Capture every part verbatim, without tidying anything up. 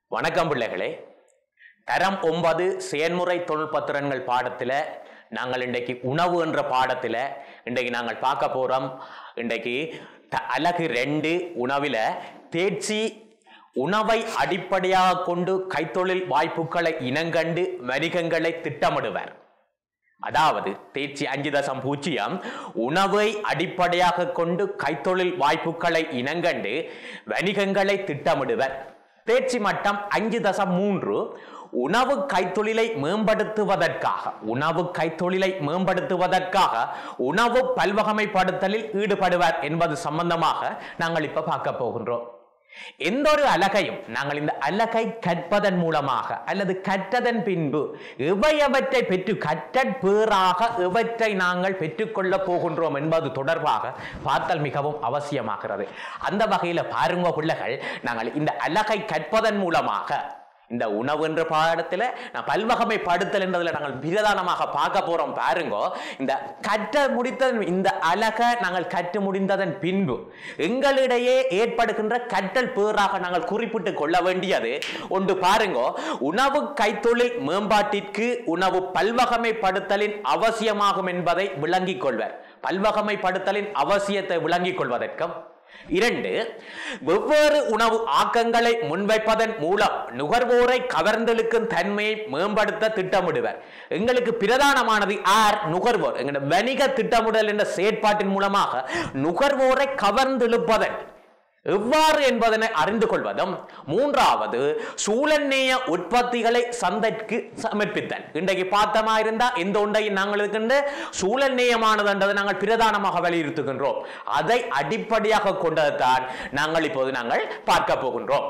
வணக்கம் பிள்ளைகளே. தரம் ஒன்பது செயல்முறை தொழில்நுட்பத்திறன்கள் பாடத்தில் நாங்கள் இன்றைக்கு உணவு என்ற பாடத்தில் இன்றைக்கு நாங்கள் பார்க்க போகிறோம். இன்றைக்கு அலகு ரெண்டு உணவில் தேர்ச்சி உணவை அடிப்படையாக கொண்டு கைத்தொழில் வாய்ப்புகளை இனங்கண்டு வணிகங்களை திட்டமிடுவர். அதாவது தேர்ச்சி அஞ்சு தசம் பூஜ்ஜியம் உணவை அடிப்படையாக கொண்டு கைத்தொழில் வாய்ப்புகளை இனங்கண்டு வணிகங்களை திட்டமிடுவர். தேர்ச்சி மட்டம் அஞ்சு தசம் மூன்று உணவு கைத்தொழிலை மேம்படுத்துவதற்காக உணவு கைத்தொழிலை மேம்படுத்துவதற்காக உணவு பல்வகைமைப்படுத்தலில் ஈடுபடுவார் என்பது சம்பந்தமாக நாங்கள் இப்ப பார்க்க போகின்றோம். எந்த ஒரு அலகையும் நாங்கள் இந்த அலகை கற்பதன் மூலமாக அல்லது கற்றதன் பின்பு எவையவற்றை பெற்று கற்றற் பேறாக எவற்றை நாங்கள் பெற்றுக்கொள்ள போகின்றோம் என்பது தொடர்பாக பார்த்தல் மிகவும் அவசியமாகிறது. அந்த வகையில் பாருங்க பிள்ளைகள், நாங்கள் இந்த அலகை கற்பதன் மூலமாக இந்த உணவு என்ற பாடத்தில் நான் பல்வகைமைப்படுத்தல் என்றதில் நாங்கள் பிரதானமாக பார்க்க போறோம். பாருங்க, இந்த கற்ற முடித்த இந்த அலகை நாங்கள் கற்று முடிந்ததன் பின்பு எங்களிடையே ஏற்படுகின்ற கற்றல் பேறாக நாங்கள் குறிப்பிட்டு கொள்ள வேண்டியது ஒன்று. பாருங்க, உணவு கைத்தொழில் மேம்பாட்டிற்கு உணவு பல்வகைமைப்படுத்தலின் அவசியமாகும் என்பதை விளங்கிக் கொள்வர். பல்வகைமைப்படுத்தலின் அவசியத்தை விளங்கிக் கொள்வதற்கும் இரண்டு, வெவ்வேறு உணவு ஆக்கங்களை முன்வைப்பதன் மூலம் நுகர்வோரை கவர்ந்தெழுக்கும் தன்மையை மேம்படுத்த திட்டமிடுவர். எங்களுக்கு பிரதானமானது ஆர் நுகர்வோர். எங்களுடைய வணிக திட்டமிடல் என்ற செயற்பாட்டின் மூலமாக நுகர்வோரை கவர்ந்தெழுப்பதன் எவ்வாறு என்பதனை அறிந்து கொள்வதும். மூன்றாவது, சூழல்நேய உற்பத்திகளை சந்தைக்கு சமர்ப்பித்தல். இன்றைக்கு பார்த்தமா இருந்தா இந்த ஒன்றையும் நாங்கள் இருக்கின்ற சூழல்நேயமானது என்றதை நாங்கள் பிரதானமாக வலியுறுத்துகின்றோம். அதை அடிப்படையாக கொண்டதுதான் நாங்கள் இப்போது நாங்கள் பார்க்க போகின்றோம்.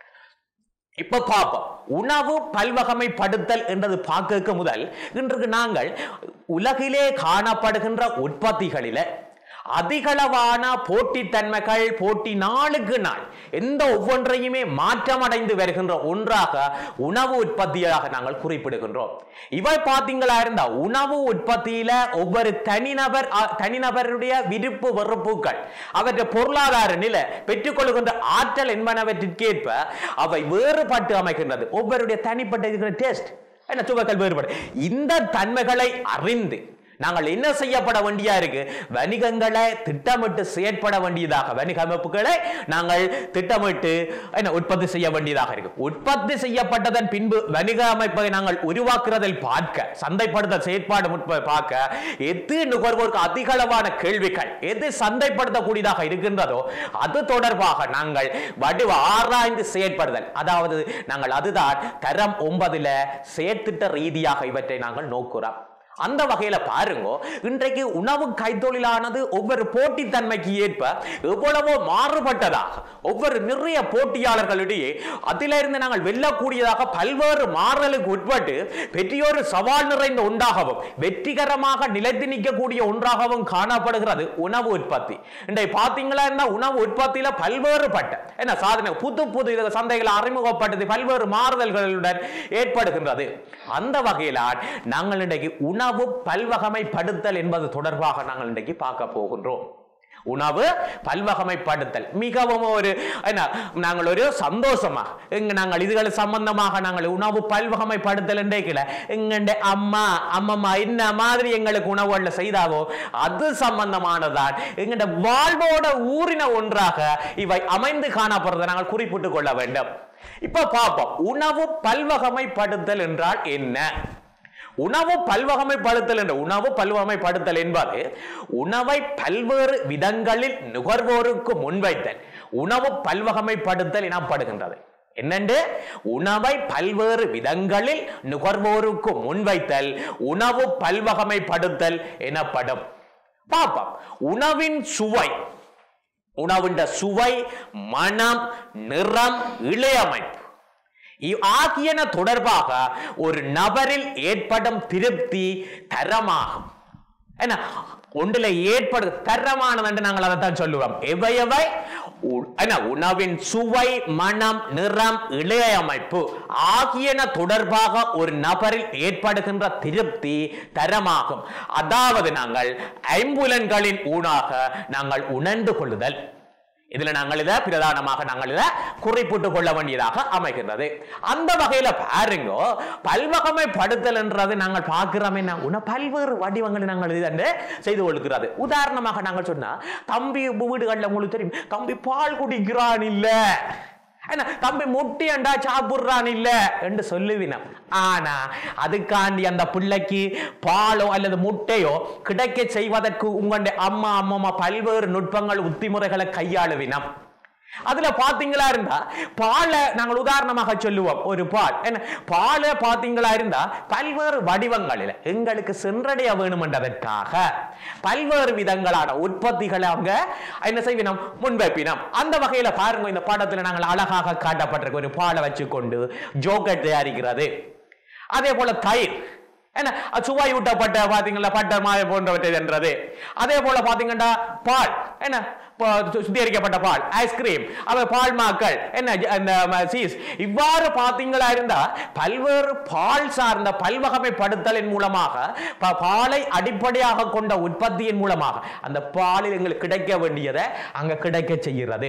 இப்ப பார்ப்போம், உணவு பல்வகைமைப்படுத்தல் என்றது பார்க்க முதல் இன்றைக்கு நாங்கள் உலகிலே காணப்படுகின்ற உற்பத்திகளில அதிகளவான போட்டித்தன்மைகள் போட்டி நாளுக்கு நாள் எந்த ஒவ்வொன்றையுமே மாற்றமடைந்து வருகின்ற ஒன்றாக உணவு உற்பத்தியாக நாங்கள் குறிப்பிடுகின்றோம். இவை பார்த்தீங்களா இருந்தா உணவு உற்பத்தியில ஒவ்வொரு தனிநபர் தனிநபருடைய விருப்பு வெறுப்புகள் அவற்றை பொருளாதார நிலை பெற்றுக்கொள்கின்ற ஆற்றல் என்பனவற்றிற்கேற்ப அவை வேறுபட்டு அமைக்கின்றது. ஒவ்வொருடைய தனிப்பட்ட டேஸ்ட் என்ன சுவைகள் வேறுபடு. இந்த தன்மைகளை அறிந்து நாங்கள் என்ன செய்யப்பட வேண்டியா இருக்கு? வணிகங்களை திட்டமிட்டு செயற்பட வேண்டியதாக வணிக அமைப்புகளை நாங்கள் திட்டமிட்டு என்ன உற்பத்தி செய்ய வேண்டியதாக இருக்கு. உற்பத்தி செய்யப்பட்டதன் பின்பு வணிக அமைப்பை நாங்கள் உருவாக்குறதில் பார்க்க சந்தைப்படுத்த செயற்பாடு பார்க்க எது நுகர்வோருக்கு அதிக அளவான கேள்விகள் எது சந்தைப்படுத்தக்கூடியதாக இருக்கின்றதோ அது தொடர்பாக நாங்கள் வடிவ ஆராய்ந்து செயற்படுதல். அதாவது நாங்கள் அதுதான் தரம் ஒன்பதுல செயற்திட்ட ரீதியாக இவற்றை நாங்கள் நோக்குறோம். அந்த வகையில பாருங்க, இன்றைக்கு உணவு கைத்தொழிலானது ஒவ்வொரு போட்டித்தன்மைக்கு ஏற்ப எவ்வளவோ மாறுபட்டதாக ஒவ்வொரு நிறைய போட்டியாளர்களிடையே அதிலிருந்து நாங்கள் வெல்லக்கூடியதாக பல்வேறு மாறுதலுக்கு உட்பட்டு பெரியோரு சவால் நிறைந்த ஒன்றாகவும் வெற்றிகரமாக நிலைத்து நிற்கக்கூடிய ஒன்றாகவும் காணப்படுகிறது உணவு உற்பத்தி. இன்றைக்கு பார்த்தீங்களா இருந்தா உணவு உற்பத்தியில பல்வேறுபட்ட என்ன சாதனை புது புது சந்தைகளை அறிமுகப்பட்டது பல்வேறு மாறுதல்களுடன் ஏற்படுகின்றது. அந்த வகையிலான் நாங்கள் இன்றைக்கு உணவு உணவு பல்வகைமைப்படுத்தல் என்பது தொடர்பாக நாங்கள் இன்றைக்கு பார்க்க போகின்றோம். உணவு பல்வகைமைப்படுத்தல் மிகவும் ஒரு நாங்கள் ஒரு சந்தோஷமா எங்க நாங்கள் இதுகள் சம்பந்தமாக நாங்கள் உணவு பல்வகைமைப்படுத்தல் என்றைக்கல எங்க அம்மா அம்மம்மா என்ன மாதிரி எங்களுக்கு உணவுல செய்தாவோ அது சம்பந்தமானதான் எங்கட வாழ்வோட ஊறின ஒன்றாக இவை அமைந்து காணப்படுறதை நாங்கள் குறிப்பிட்டுக் கொள்ள வேண்டும். இப்ப பார்ப்போம், உணவு பல்வகைமைப்படுத்தல் என்றால் என்ன? உணவு பல்வகைமைப்படுத்தல் என்ற உணவு பல்வகைமைப்படுத்தல் என்பது உணவை பல்வேறு விதங்களில் நுகர்வோருக்கு முன்வைத்தல் உணவு பல்வகைமைப்படுத்தல் எனப்படுகின்றது. என்னென்று உணவை பல்வேறு விதங்களில் நுகர்வோருக்கு முன்வைத்தல் உணவு பல்வகைமைப்படுத்தல் எனப்படும். பாப்போம், உணவின் சுவை உணவின் சுவை மனம் நிறம் இழையமைப்பு ஆகியன தொடர்பாக ஒரு நபரில் ஏற்படும் திருப்தி தரமாகும். என்ன ஒன்றில் ஏற்படு தரமானது என்று நாங்கள் அதைத்தான் சொல்லுவோம். எவையவை உணவின் சுவை மனம் நிறம் இழையமைப்பு ஆகியன தொடர்பாக ஒரு நபரில் ஏற்படுகின்ற திருப்தி தரமாகும். அதாவது நாங்கள் ஐம்புலன்களின் ஊடாக நாங்கள் உணர்ந்து கொள்ளுதல். இதுல நாங்கள் இதை பிரதானமாக நாங்கள் இதை குறிப்பிட்டுக் கொள்ள வேண்டியதாக அமைகின்றது. அந்த வகையில பாருங்க, பல்வகமைப்படுத்தல் என்றது நாங்கள் பார்க்கிறோம் என்ன உன பல்வேறு வடிவங்களை நாங்கள் இதை செய்து கொள்கிறது. உதாரணமாக நாங்கள் சொன்னா, தம்பி வீடுகளில் உங்களுக்கு தெரியும், தம்பி பால் குடிக்கிறான் இல்ல, தம்பி முட்டி அண்டா சாப்பிடுறான் இல்ல என்று சொல்லுவினம். ஆனா அதுக்காண்டி அந்த பிள்ளைக்கு பாலோ அல்லது முட்டையோ கிடைக்க செய்வதற்கு உங்களுடைய அம்மா அம்மா பல்வேறு நுட்பங்கள் உத்திமுறைகளை கையாளுவினம். அதுல பாத்தீங்களா இருந்தா பாலை நாங்கள் உதாரணமாக சொல்லுவோம். ஒரு பால் என்ன பாலை பாத்தீங்களா இருந்தா பல்வேறு வடிவங்களில் எங்களுக்கு சென்றடைய வேணும் என்றதற்காக பல்வேறு விதங்களான உற்பத்திகளை அவங்க என்ன செய்வினோம் முன்வைப்பினோம். அந்த வகையில பாருங்க, இந்த பாடத்துல நாங்கள் அழகாக காட்டப்பட்டிருக்க ஒரு பாலை வச்சுக்கொண்டு ஜோக்கட் தயாரிக்கிறது. அதே போல தயிர் என்ன சுவை ஊட்டப்பட்ட பாத்தீங்களா பட்டர் மாய போன்றவற்றை என்றது. அதே போல பாத்தீங்கன்னா பால் என்ன சுத்திகரிக்கப்பட்ட பால், ஐஸ்கிரீம், அவர் பால் மாக்கள் என்ன சீஸ், இவ்வாறு பாத்தீங்களா இருந்தா பல்வேறு பால் சார்ந்த பல்வகைப்படுத்தலின் மூலமாக பாலை அடிப்படையாக கொண்ட உற்பத்தியின் மூலமாக அந்த பாலில் எங்களுக்கு கிடைக்க வேண்டியதை அங்க கிடைக்க செய்கிறது.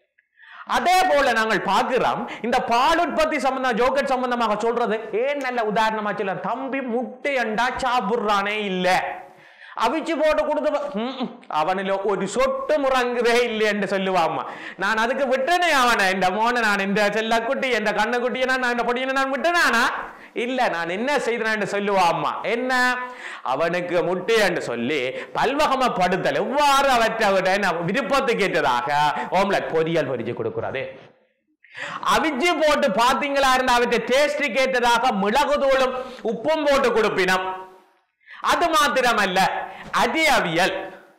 அதே போல நாங்கள் பார்க்கிறோம், இந்த பால் உற்பத்தி சம்பந்தம் ஜோக்கட் சம்பந்தமாக சொல்றது ஏன் நல்ல உதாரணமா சொல்ல, தம்பி முட்டை அண்டா சாப்பிடுறானே இல்ல, அவிச்சு போட்டு கொடுத்து அவனில ஒரு சொட்டு முறங்குதே இல்லை என்று சொல்லுவாமா. நான் அதுக்கு விட்டனே அவனை, இந்த மோனை நான் இந்த செல்லக்குட்டி இந்த கண்ணுக்குட்டியை நான் இந்த பொடியை நான் விட்டனானா இல்ல, நான் என்ன செய்தேன் சொல்லுவாம்மா. என்ன அவனுக்கு முட்டை என்று சொல்லி பல்வகமப்படுத்தல் எவ்வாறு அவற்றை விருப்பத்துக்கு ஏற்றதாக ஓம்லெட் பொரியல் பொரிச்சு கொடுக்கிறது. அவிச்சு போட்டு பாத்தீங்களா இருந்தா அவற்றை டேஸ்ட் கேட்டதாக மிளகு தூளும் உப்பும் போட்டு கொடுப்பினம். அது மாத்திரமல்ல, அதி அவியல்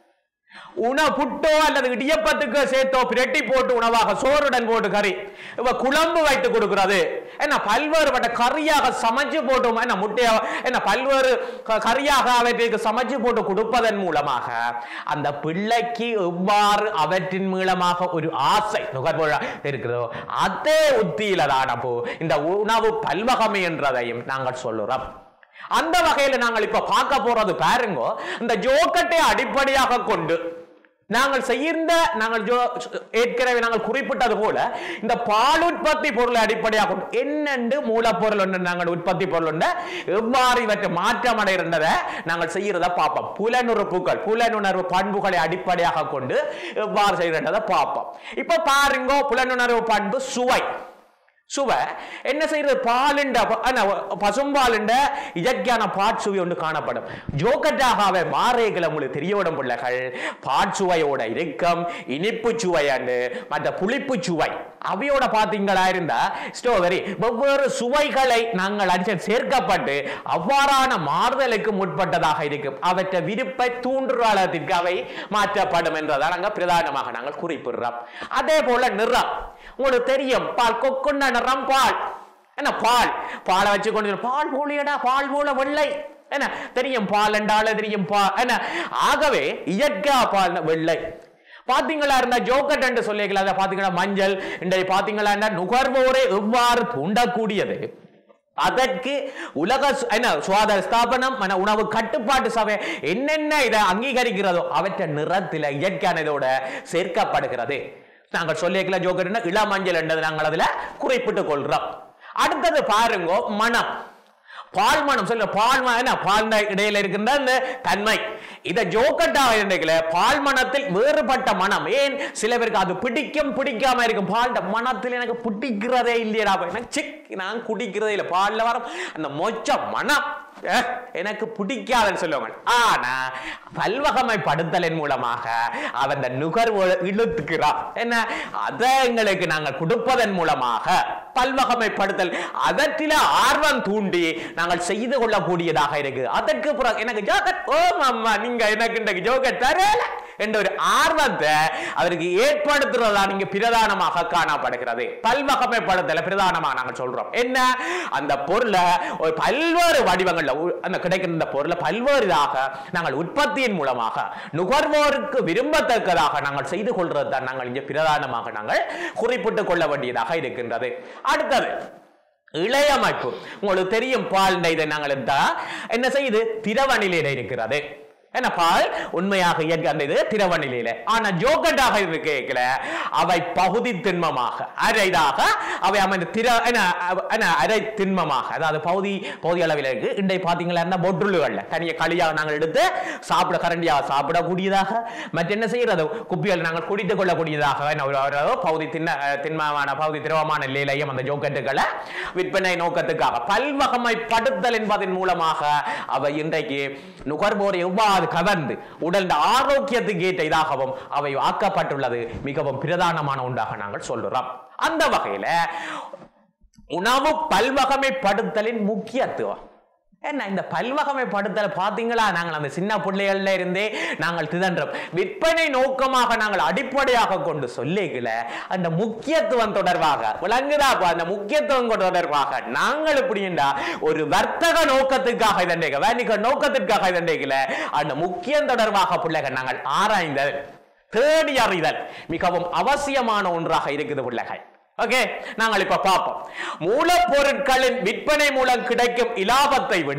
உணவு புட்டோ அல்லது இடியப்பத்துக்கு சேர்த்தோ பிரட்டி போட்டு உணவாக சோறுடன் போட்டு கறி குழம்பு வைத்து கொடுக்கிறது. என்ன பல்வேறுபட்ட கறியாக சமைச்சு போட்டு என்ன முட்டைய என்ன பல்வேறு கறியாக அவற்றிற்கு சமைச்சு போட்டு கொடுப்பதன் மூலமாக அந்த பிள்ளைக்கு எவ்வாறு அவற்றின் மூலமாக ஒரு ஆசை நுகர்வோர் இருக்கிறதோ அதே உத்தியில தான் அப்போ இந்த உணவு பல்வகமை என்றதையும் நாங்கள் சொல்லுறோம். அந்த வகையில நாங்கள் இப்ப பார்க்க போறது பாருங்க, இந்த ஜோக்கட்டை அடிப்படையாக கொண்டு நாங்கள் செய்த நாங்கள் ஏற்கனவே நாங்கள் குறிப்பிட்டது போல இந்த பால் உற்பத்தி பொருளை அடிப்படையாக கொண்டு என்னென்று மூலப்பொருள் ஒன்று நாங்கள் உற்பத்தி பொருள் ஒன்று எவ்வாறு இவற்றை மாற்றம் அடைகின்றதை நாங்கள் செய்யறத பார்ப்போம். புலனுறுப்புகள் புலனுணர்வு பண்புகளை அடிப்படையாக கொண்டு எவ்வாறு செய்கின்றதை பார்ப்போம். இப்ப பாருங்க, புலனுணர்வு பண்பு சுவை. சுவை என்ன செய்யறது, பாலுண்ட பசும்பாலுண்ட இயற்கையான பாட்சுவை ஒன்று காணப்படும். ஜோக்கட்டாகவே மாறேகளை உங்களுக்கு தெரியவிடும் பிள்ளைகள் பாட்சுவையோட இருக்கும், இனிப்பு சுவை அண்டு மற்ற புளிப்பு சுவை அவையோட பாத்தீங்களா இருந்தா ஸ்ட்ராபெரி வெவ்வேறு சுவைகளை நாங்கள் அடிச்சு சேர்க்கப்பட்டு அவ்வாறான மாறுதலுக்கு முற்பட்டதாக இருக்கும். அவற்றை விருப்பை தூண்டுறாளத்திற்கு அவை மாற்றப்படும் என்றதால் நாங்கள் பிரதானமாக நாங்கள் குறிப்பிடுறோம். அதே போல நிறம் உங்களுக்கு தெரியும், பால் கொக்குண்ட நிறம் பால் என்ன பால் பாலை வச்சு கொண்டு பால் போலியடா பால் போல வெள்ளை என்ன தெரியும், பால் என்றால தெரியும் பால் என்ன. ஆகவே இயற்கை பால் வெள்ளை பாத்தீங்களா இருந்தா ஜோக்கட் என்று சொல்லிக்கலாம். பாத்தீங்களா மஞ்சள் இன்றைய பாத்தீங்களா நுகர்வோரை எவ்வாறு தூண்டக்கூடியது, அதற்கு உலக சுகாதார ஸ்தாபனம் உணவு கட்டுப்பாட்டு சபை என்னென்ன இதை அங்கீகரிக்கிறதோ அவற்றை நிறத்தில் இயற்கையான இதோட சேர்க்கப்படுகிறது. நாங்கள் சொல்லிக்கலாம் ஜோக்கட் இளமஞ்சள் என்றது நாங்கள் அதுல குறிப்பிட்டுக் கொள்றோம். அடுத்தது பாருங்க மனம், பால் மனம் சொல்ல பால் பால் இடையில இருக்கின்ற இந்த தன்மை இதை ஜோக்கட்டாக பால் மனத்தில் வேறுபட்ட மனம். ஏன் சில பேருக்கு அது பிடிக்கும் பிடிக்காம இருக்கும், பால் மனத்தில் எனக்கு பிடிக்கிறதே இல்லையா, எனக்கு நான் குடிக்கிறதே இல்லை, பால்ல வர அந்த மொச்ச மனம் எனக்கு பிடிக்காதுன்னு சொல்லுவாங்க. ஆனா பல்வகமைப்படுத்தலின் மூலமாக அவன் நுகர்வோடு இழுத்துக்கிறான் என்ன, அதை எங்களுக்கு நாங்கள் கொடுப்பதன் மூலமாக பல்வகமைப்படுத்தல் அதற்கில ஆர்வம் தூண்டி நாங்கள் செய்து கொள்ளக்கூடியதாக இருக்கு. அதற்கு பிறகு எனக்கு ஜோக்கட் ஓ அம்மா நீங்க எனக்கு ஜோக்கட் தரல என்ற ஒரு ஆர்வத்தை அவருக்கு ஏற்படுத்துறதா நீங்க பிரதானமாக காணப்படுகிறது. பல்வகமைப்படுத்தல பிரதானமாக நாங்கள் சொல்றோம். என்ன அந்த பொருளை ஒரு பல்வேறு வடிவங்கள்ல அந்த கிடைக்கின்ற பொருளை பல்வேறாக நாங்கள் உற்பத்தியின் மூலமாக நுகர்வோருக்கு விரும்பத்தக்கதாக நாங்கள் செய்து கொள்றது தான் நாங்கள் இங்கே பிரதானமாக நாங்கள் குறிப்பிட்டுக் கொள்ள வேண்டியதாக இருக்கின்றது. அடுத்தது இளையமைப்பு. உங்களுக்கு தெரியும் பால் இதை நாங்கள் என்ன செய்யுது திரவ நிலையில இருக்கிறது. என்ன பால் உண்மையாக இயற்கை அந்த இது திரவ நிலையில. ஆனா ஜோகட்டாக இருக்கல அவை பகுதி திண்மமாக அரைதாக அவை அமைந்த திர அரை திண்மமாக, அதாவது பகுதி பகுதி அளவில் இருக்கு. இன்றை பாத்தீங்களா பொட்டுள்ளுகள்ல தனிய களியாக நாங்கள் எடுத்து சாப்பிட கரண்டியாக சாப்பிடக்கூடியதாக, மற்ற என்ன செய்யறது குப்பிகள் நாங்கள் குடித்துக் கொள்ளக்கூடியதாக பகுதி திண்ண திண்மமான பகுதி திரவமான நிலையிலையும் அந்த ஜோக்கட்டுகளை விற்பனை நோக்கத்துக்காக பல்வகமைப்படுத்தல் என்பதன் மூலமாக அவை இன்றைக்கு நுகர்வோர் எவ்வாறு கவர்ந்து உடல் ஆரோக்கியத்துக்கு ஏற்ற இதாகவும் அவை ஆக்கப்பட்டுள்ளது மிகவும் பிரதானமான ஒன்றாக நாங்கள் சொல்றோம். அந்த வகையில உணவு பல்வகமைப்படுத்தலின் முக்கியத்துவம் என்ன? இந்த பல்வகமைப்படுத்தல் பாத்தீங்களா, நாங்கள் அந்த சின்ன பிள்ளைகள்ல இருந்தே நாங்கள் திதன்றோம். விற்பனை நோக்கமாக நாங்கள் அடிப்படையாக கொண்டு சொல்லிக்கல அந்த முக்கியத்துவம் தொடர்பாக விளங்குதா? அந்த முக்கியத்துவம் தொடர்பாக நாங்கள் எப்படின்னா ஒரு வர்த்தக நோக்கத்துக்காக இதண்டைக வேணிக்க நோக்கத்திற்காக இதண்டைக்கல அந்த முக்கியம் தொடர்பாக பிள்ளைகள் நாங்கள் ஆராய்ந்தல் தேடி அறிதல் மிகவும் அவசியமான ஒன்றாக இருக்குது பிள்ளைகள். ஓகே, நாங்கள் இப்ப பார்ப்போம். மூலப்பொருட்களின் விற்பனை மூலம் கிடைக்கும் இலாபத்தை விட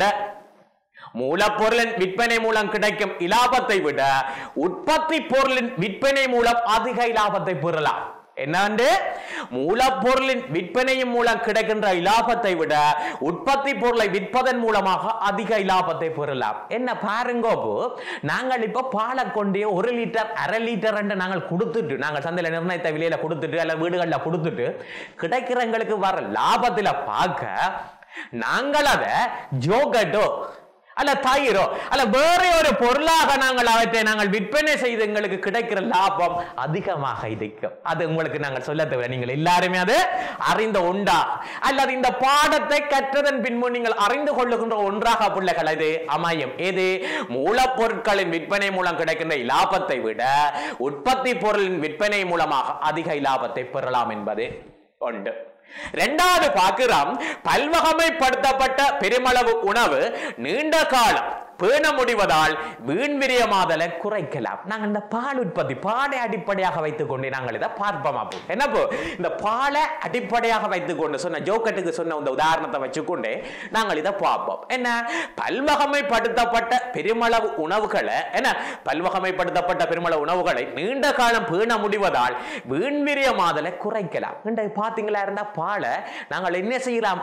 மூலப்பொருளின் விற்பனை மூலம் கிடைக்கும் இலாபத்தை விட உற்பத்தி பொருளின் விற்பனை மூலம் அதிக இலாபத்தை பெறலாம். என்னண்டு மூலப்பொருளின் விற்பனையின் மூலம் கிடைக்கின்ற இலாபத்தை விட உற்பத்தி பொருளை விற்பதன் மூலமாக அதிக இலாபத்தை பெறலாம். என்ன பாருங்க, நாங்கள் இப்ப பாலை கொண்டே ஒரு லிட்டர் அரை லிட்டர் நாங்கள் கொடுத்துட்டு நாங்கள் சந்தையில நிர்ணயித்த விலையில கொடுத்துட்டு அல்ல வீடுகள்ல கொடுத்துட்டு கிடைக்கிறவங்களுக்கு வர லாபத்துல பார்க்க நாங்கள் அதை ஜோகட்டோ அல்ல தயிரோ அல்ல வேற ஒரு பொருளாக நாங்கள் அவற்றை நாங்கள் விற்பனை செய்து எங்களுக்கு கிடைக்கிற லாபம் அதிகமாக இருக்கும். அது உங்களுக்கு நாங்கள் சொல்ல தேவை, நீங்கள் எல்லாருமே அது அறிந்த ஒன்றா அல்லது இந்த பாடத்தை கற்றதன் பின்பு நீங்கள் அறிந்து கொள்ளுகின்ற ஒன்றாக பிள்ளைகள் இது அமையும். எது? மூலப்பொருட்களின் விற்பனை மூலம் கிடைக்கின்ற இலாபத்தை விட உற்பத்தி பொருளின் விற்பனை மூலமாக அதிக இலாபத்தை பெறலாம் என்பது உண்டு. இரண்டாவது பார்க்கிறோம், பல்வகமைப்படுத்தப்பட்ட பெருமளவு உணவு நீண்ட காலம் பேண முடிவதால் வீண் விரயமாதலை குறைக்கலாம். நாங்கள் இந்த பால் உற்பத்தி பாலை அடிப்படையாக வைத்துக் கொண்டு நாங்கள் இதை பார்ப்போம். அப்போ என்னப்போ இந்த பாலை அடிப்படையாக வைத்துக் கொண்டு சொன்ன ஜோக்கட்டுக்கு சொன்ன இந்த உதாரணத்தை வச்சுக்கொண்டே நாங்கள் இதை பார்ப்போம். என்ன? பல்வகமைப்படுத்தப்பட்ட பெருமளவு உணவுகளை என்ன பல்வகமைப்படுத்தப்பட்ட பெருமளவு உணவுகளை நீண்ட காலம் பேண முடிவதால் வீண் விரயமாதலை குறைக்கலாம். இன்றைக்கு பார்த்தீங்களா இருந்தா பாலை நாங்கள் என்ன செய்யலாம்?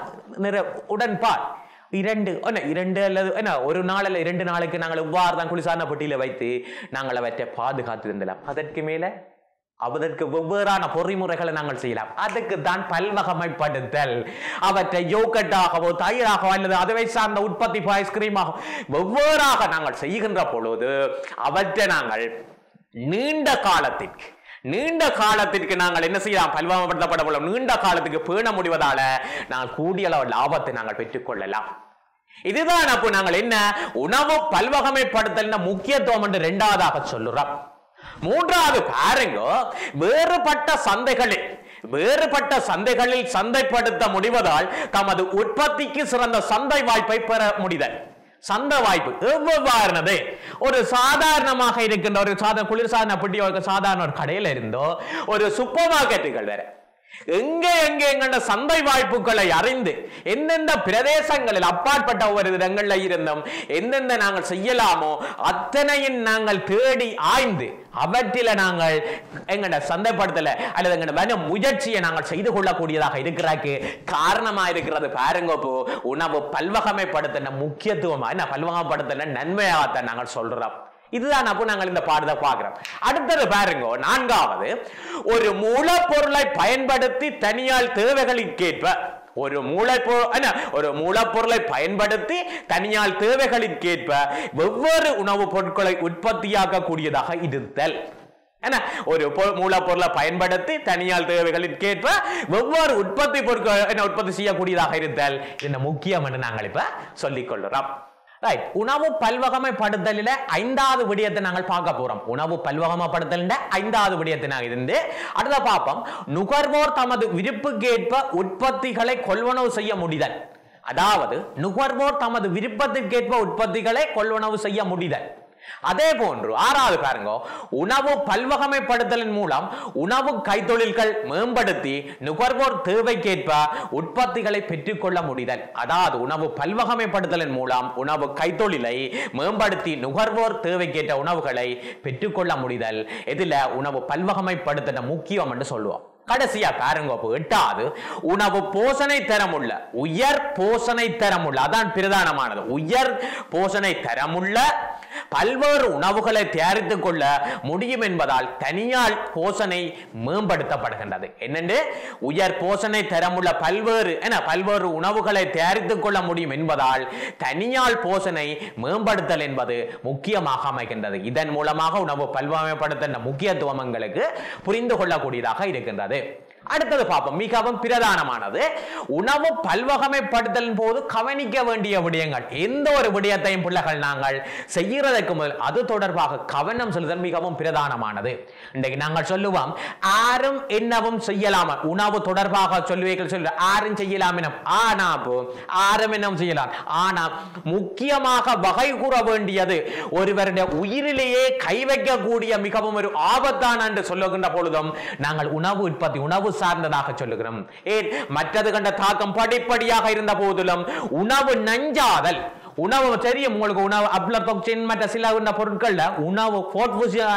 உடன் பால் இரண்டு இரண்டு அல்லது என்ன ஒரு நாள் அல்ல இரண்டு நாளுக்கு நாங்கள் எவ்வாறு தான் குளிர்சாதன பெட்டியில வைத்து நாங்கள் அவற்றை பாதுகாத்து இருந்தலாம். அதற்கு மேல அதற்கு வெவ்வேறான பொறிமுறைகளை நாங்கள் செய்யலாம். அதுக்கு தான் பல்வகமைப்படுத்தல். அவற்றை யோகட்டாகவோ தயிராகவோ அல்லது அதுவை சார்ந்த உற்பத்தி ஐஸ்கிரீமாக வெவ்வேறாக நாங்கள் செய்கின்ற பொழுது அவற்றை நாங்கள் நீண்ட காலத்திற்கு நீண்ட காலத்திற்கு நாங்கள் என்ன செய்யலாம்? பல்வகமைப்படுத்தப்பட்ட மூலம் நீண்ட காலத்துக்கு பேண முடிவதால நாங்கள் கூடிய அளவு லாபத்தை நாங்கள் பெற்றுக் கொள்ளலாம். இதுதான் அப்போ நாங்கள் என்ன உணவு பல்வகமைப்படுத்தல் முக்கியத்துவம் என்று இரண்டாவதாக சொல்லுறோம். மூன்றாவது பாருங்க, வேறுபட்ட சந்தைகளில் வேறுபட்ட சந்தைகளில் சந்தைப்படுத்த முடிவதால் தமது உற்பத்திக்கு சிறந்த சந்தை வாய்ப்பை பெற முடிதல். சந்தை வாய்ப்பு எவ்வாறு? ஒரு சாதாரணமாக இருக்கின்ற ஒரு சாதாரண குளிர்சாதன பெட்டி சாதாரண ஒரு கடையில இருந்தோ ஒரு சூப்பர் மார்க்கெட்டுகள் வேற எங்கே எங்கே எங்கண்ட சந்தை வாய்ப்புகளை அறிந்து எந்தெந்த பிரதேசங்களில் அப்பாற்பட்ட ஒவ்வொரு இடங்கள்ல இருந்தும் எந்தெந்த நாங்கள் செய்யலாமோ அத்தனையும் நாங்கள் தேடி ஆய்ந்து அவற்றில நாங்கள் எங்கட சந்தைப்படுத்தல அல்லது எங்கட வன முயற்சியை நாங்கள் செய்து கொள்ளக்கூடியதாக இருக்கிறாக்கு காரணமா இருக்கிறது. பாருங்க, உணவு பல்வகமைப்படுத்தின முக்கியத்துவமா என்ன பல்வகமைப்படுத்தின நன்மையாகத்தான் நாங்கள் சொல்றோம். இதுதான் அப்போ நாங்கள் இந்த பாடத்தை பார்க்கிறோம். அடுத்தது பாருங்க, நான்காவது, ஒரு மூலப்பொருளை பயன்படுத்தி தனியால் தேவைகளுக்கேற்ப ஒரு மூலப்பொருள் ஒரு மூலப்பொருளை பயன்படுத்தி தனியால் தேவைகளுக்கேற்ப வெவ்வேறு உணவுப் பொருட்களை உற்பத்தியாக்க கூடியதாக இருத்தல். ஒரு மூலப்பொருளை பயன்படுத்தி தனியால் தேவைகளுக்கேற்ப வெவ்வேறு உற்பத்தி பொருட்கள் உற்பத்தி செய்யக்கூடியதாக இருத்தல் இந்த முக்கியம் என்று நாங்கள் இப்ப சொல்லிக் கொள்கிறோம். ரைட், உணவு பல்வகமைப்படுத்தலில் ஐந்தாவது விடயத்தை நாங்கள் பார்க்க போறோம். உணவு பல்வகமைப்படுத்தலின் ஐந்தாவது விடயத்தை நாங்கள் இருந்து அடுத்த பார்ப்போம். நுகர்வோர் தமது விருப்புக்கேற்ப உற்பத்திகளை கொள்வனவு செய்ய முடிதல். அதாவது நுகர்வோர் தமது விருப்பத்திற்கேற்ப உற்பத்திகளை கொள்வனவு செய்ய முடிதல். அதே போன்று ஆறாவது பாருங்க, உணவு பல்வகமைப்படுத்தலின் மூலம் உணவு கைத்தொழில்கள் மேம்படுத்தி நுகர்வோர் தேவைக்கேற்ப உற்பத்திகளை பெற்றுக்கொள்ள முடிதல். அதாவது உணவு பல்வகமைப்படுத்தலின் மூலம் உணவு கைத்தொழிலை மேம்படுத்தி நுகர்வோர் தேவைக்கேற்ற உணவுகளை பெற்றுக்கொள்ள முடிதல். இதுல உணவு பல்வகமைப்படுத்த முக்கியம் என்று சொல்லுவோம். கடைசியா பாருங்க, எட்டாவது உணவு போஷணை தரமுள்ள உயர் போஷணை தரமுள்ள அதான் பிரதானமானது. உயர் போஷணை தரமுள்ள பல்வேறு உணவுகளை தயாரித்துக் கொள்ள முடியும் என்பதால் தனியார் போஷணை மேம்படுத்தப்படுகின்றது. என்னென்று உயர் போஷணை தரமுள்ள பல்வேறு என பல்வேறு உணவுகளை தயாரித்துக் கொள்ள முடியும் என்பதால் தனியார் போஷணை மேம்படுத்தல் என்பது முக்கியமாக அமைகின்றது. இதன் மூலமாக உணவு பல்வகைப்படுத்த முக்கியத்துவம் எங்களுக்கு புரிந்து கொள்ளக்கூடியதாக இருக்கின்றது. அடுத்தது பார்ப்போம், மிகவும் பிரதானமானது உணவு பல்வகமைப்படுத்தலின் போது கவனிக்க வேண்டிய விடயங்கள். எந்த ஒரு விடயத்தையும் பிள்ளைகள் நாங்கள் செய்யறதுக்கு முதல் அது தொடர்பாக கவனம் செலுத்தல் மிகவும் பிரதானமானது. இன்றைக்கு நாங்கள் சொல்லுவோம் ஆரும் என்னவும் செய்யலாம், உணவு தொடர்பாக சொல்லுவீர்கள் சொல்ல ஆரும் செய்யலாம் என, ஆனா ஆரும் என்னவும் செய்யலாம். ஆனா முக்கியமாக வகை கூற வேண்டியது ஒருவருடைய உயிரிலேயே கை வைக்கக்கூடிய மிகவும் ஒரு ஆபத்தான என்று சொல்லுகின்ற பொழுதும் நாங்கள் உணவு உற்பத்தி உணவு சார்ந்ததாக சொல்லுகிறோம். ஏன் மற்றது கண்ட தாக்கம் படிப்படியாக இருந்த போதிலும் உணவு நஞ்சாதல், உணவு தெரியும் உங்களுக்கு, உணவு அப்ளடோக்சின் மற்ற சில பொருட்கள்ல உணவு ஃபுட்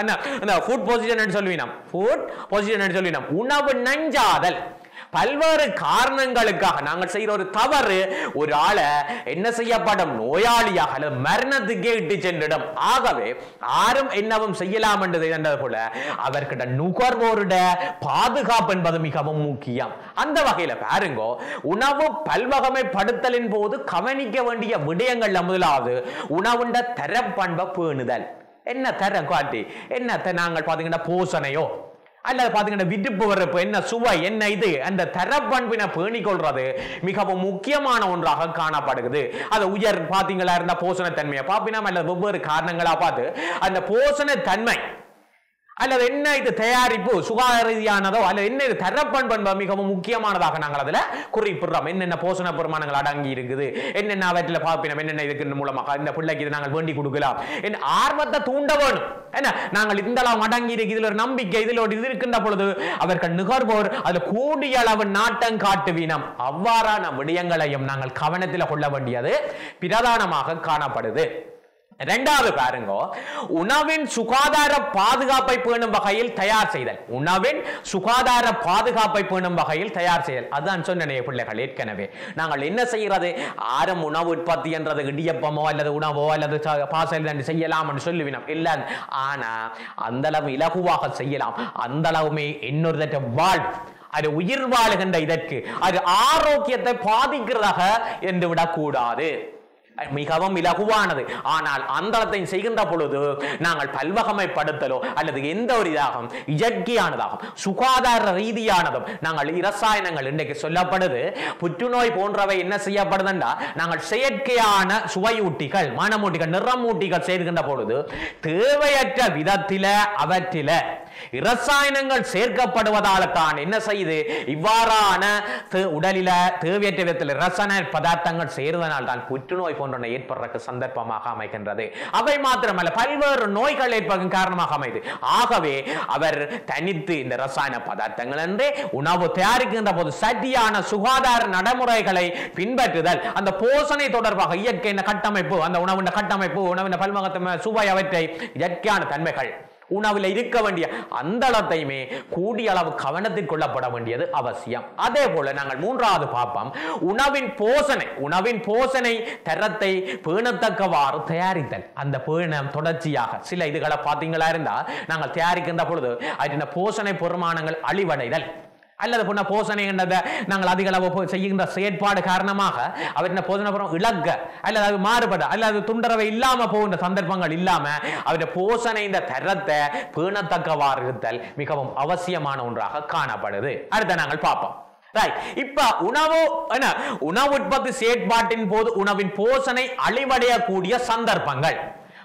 பொசிஷன் சொல்லுவீங்க, ஃபுட் பொசிஷன் சொல்லுவீங்க. உணவு நஞ்சாதல் பல்வேறு காரணங்களுக்காக நாங்கள் செய்கிற ஒரு தவறு ஒரு ஆளை என்ன செய்யப்படும், நோயாளியாக அல்லது மரணத்துக்கே இட்டு சென்றிடும். ஆகவே ஆரும் என்னவும் செய்யலாம் என்றது போல அவர்கிட்ட நுகர்வோருட பாதுகாப்பு என்பது மிகவும் முக்கியம். அந்த வகையில் பாருங்க, உணவு பல்வகமைப்படுத்தலின் போது கவனிக்க வேண்டிய விடயங்கள்ல முதலாவது உணவுண்ட தரப்பண்பை பேணுதல். என்ன தரம் காட்டி என்ன நாங்கள் பார்த்தீங்கன்னா போஷணையோ அல்லது பார்த்தீங்கன்னா விடுப்பு வரப்பு என்ன சுவை என்ன இது அந்த தரப்பண்பினை பேணிக்கொள்றது மிகவும் முக்கியமான ஒன்றாக காணப்படுகிறது. அது உயர் பார்த்தீங்களா இருந்த போஷண தன்மையை பார்ப்பினா அல்லது வெவ்வேறு காரணங்களா பார்த்து அந்த போஷண தன்மை அல்லது என்ன இது தயாரிப்பு சுகாதார ரீதியானதோ அல்லது என்ன இது தரப்பண்பு மிகவும் முக்கியமானதாக நாங்கள் அதில் குறிப்பிடுறோம். என்னென்ன போஷண பெருமானங்கள் அடங்கி இருக்குது, என்னென்ன அவற்றில் பார்ப்பினோம், என்னென்ன இதுக்கு மூலமாக இந்த பிள்ளைக்கு இது நாங்கள் வேண்டி கொடுக்கலாம் என் ஆர்வத்தை தூண்ட வேணும். என்ன நாங்கள் இந்த அளவு அடங்கி இருக்கு, இதில் ஒரு நம்பிக்கை இதில் ஒரு இது இருக்கின்ற பொழுது அவர்கள் நுகர்வோர் அதில் கூடிய அளவு நாட்டம் காட்டுவீனம். அவ்வாறான விடயங்களையும் நாங்கள் கவனத்தில் கொள்ள வேண்டியது பிரதானமாக காணப்படுது. இரண்டாவது பாருங்க, உணவின் சுகாதார பாதுகாப்பை பேணும் வகையில் தயார் செய்தல். உணவின் சுகாதார பாதுகாப்பை பேணும் வகையில் தயார் செய்தல். அதுதான் சொன்னே பிள்ளைகள். ஏற்கனவே நாங்கள் என்ன செய்யறது, ஆரம் உணவு உற்பத்தி என்றது இடியப்பமோ அல்லது உணவோ அல்லது பாசல் செய்யலாம் என்று சொல்லுவினோம் இல்ல. ஆனா அந்த அளவு இலகுவாக செய்யலாம், அந்த அளவுமே இன்னொரு வாழ் அது உயிர் வாழுகின்ற இதற்கு அது ஆரோக்கியத்தை பாதிக்கிறதாக என்று விடக்கூடாது. மிகவும் இலகுவானது. ஆனால் அந்த செய்கின்ற பொழுது நாங்கள் பல்வகமைப்படுத்தலோ அல்லது எந்த ஒரு இதாகும் இயற்கையானதாகும் சுகாதார ரீதியானதும் நாங்கள் இரசாயனங்கள் இன்றைக்கு சொல்லப்படுது. புற்றுநோய் போன்றவை என்ன செய்யப்படுதுன்னா நாங்கள் செயற்கையான சுவையூட்டிகள் மனமூட்டிகள் நிறமூட்டிகள் சேர்க்கின்ற பொழுது தேவையற்ற விதத்தில அவற்றில இரசாயனங்கள் சேர்க்கப்படுவதால் தான் என்ன செய்து இவ்வாறான உடலில தேவையற்ற விதத்தில் ரசாயன பதார்த்தங்கள் சேருவதனால் தான் புற்றுநோய் போன்ற ஏற்படுறதுக்கு சந்தர்ப்பமாக அமைகின்றது. அவை மாத்திரமல்ல பல்வேறு நோய்கள் ஏற்படும் காரணமாக அமைது. ஆகவே அவர் தனித்து இந்த ரசாயன பதார்த்தங்கள் என்று உணவு தயாரிக்கின்ற போது சரியான சுகாதார நடைமுறைகளை பின்பற்றுதல், அந்த போஷணை தொடர்பாக இயற்கை கட்டமைப்பு, அந்த உணவின் கட்டமைப்பு, உணவின் பல்வகத்தன்மை, சுவை, அவற்றை இயற்கையான தன்மைகள் உணவில் இருக்க வேண்டிய அந்த அளத்தையுமே கூடிய அளவு கவனத்தில் கொள்ளப்பட வேண்டியது அவசியம். அதே போல நாங்கள் மூன்றாவது பார்ப்போம், உணவின் போஷணை உணவின் போஷணை தரத்தை பேணத்தக்கவாறு தயாரித்தல். அந்த பேணம் தொடர்ச்சியாக சில இதுகளை பார்த்தீங்களா இருந்தா நாங்கள் தயாரிக்கின்ற பொழுது அதில் போஷணை பெருமானங்கள் அழிவடைதல் அல்லது பொண்ண போஷணை என்றதை நாங்கள் அதிக அளவு செய்கின்ற செயற்பாடு காரணமாக அவற்றின் போஷணை பெறும் இழக்க அல்லது அது மாறுபட அல்லது துண்டரவை இல்லாம போகின்ற சந்தர்ப்பங்கள் இல்லாம அவருடைய போஷணை இந்த தரத்தை பேணத்தக்கவாறு இருத்தல் மிகவும் அவசியமான ஒன்றாக காணப்படுது. அடுத்த நாங்கள் பார்ப்போம். இப்ப உணவு உணவு உற்பத்தி செயற்பாட்டின் போது உணவின் போஷணை அழிவடையக்கூடிய சந்தர்ப்பங்கள்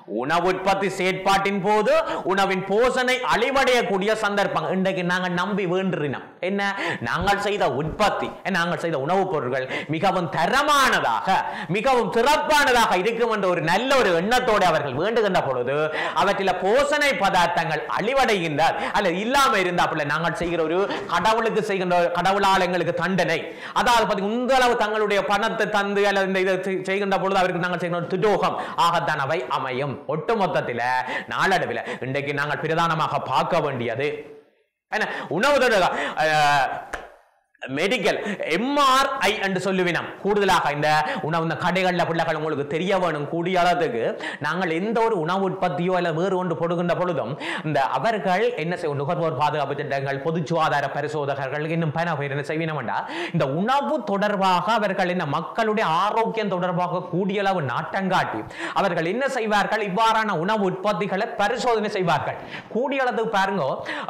உணவு உற்பத்தி செயற்பாட்டின் போது உணவின் போஷனை அழிவடையக்கூடிய சந்தர்ப்பம் இன்றைக்கு நாங்கள் நம்பி வேண்டினோம். என்ன, நாங்கள் செய்த உற்பத்தி, நாங்கள் செய்த உணவுப் பொருட்கள் மிகவும் தரமானதாக மிகவும் சிறப்பானதாக இருக்கும் என்ற ஒரு நல்ல ஒரு எண்ணத்தோடு அவர்கள் வேண்டுகின்ற பொழுது அவற்றில் போஷணை பதார்த்தங்கள் அழிவடைகின்றார் அல்ல இல்லாம இருந்தாப்புல நாங்கள் செய்கிற ஒரு கடவுளுக்கு செய்கின்ற கடவுளால் எங்களுக்கு தண்டனை, அதாவது இந்த அளவு தங்களுடைய பணத்தை தந்து அல்லது இதை செய்கின்ற பொழுது அவருக்கு நாங்கள் செய்கிற துரோகம் ஆகத்தான் அவை அமையும். ஒட்டுமொத்தத்தில் நாளடைவில் இன்றைக்கு நாங்கள் பிரதானமாக பார்க்க வேண்டியது உணவு மெடிக்கல் எம்ஆர்ஐ என்று சொல்லுவினம். கூடுதலாக இந்த உணவு இந்த கடைகளில் பிள்ளைகள் உங்களுக்கு தெரிய வேணும் கூடிய அளவுக்கு நாங்கள் எந்த ஒரு உணவு உற்பத்தியோ அல்ல வேறு ஒன்று போடுகின்ற பொழுதும் இந்த அவர்கள் என்ன செய்யும், நுகர்வோர் பாதுகாப்பு திட்டங்கள், பொது சுகாதார பரிசோதகர்கள் இன்னும் பல பேர் என்ன செய்வினோம்டா இந்த உணவு தொடர்பாக அவர்கள் என்ன மக்களுடைய ஆரோக்கியம் தொடர்பாக கூடிய அளவு நாட்டங்காட்டி அவர்கள் என்ன செய்வார்கள், இவ்வாறான உணவு உற்பத்திகளை பரிசோதனை செய்வார்கள். கூடிய அளவுக்கு பாருங்க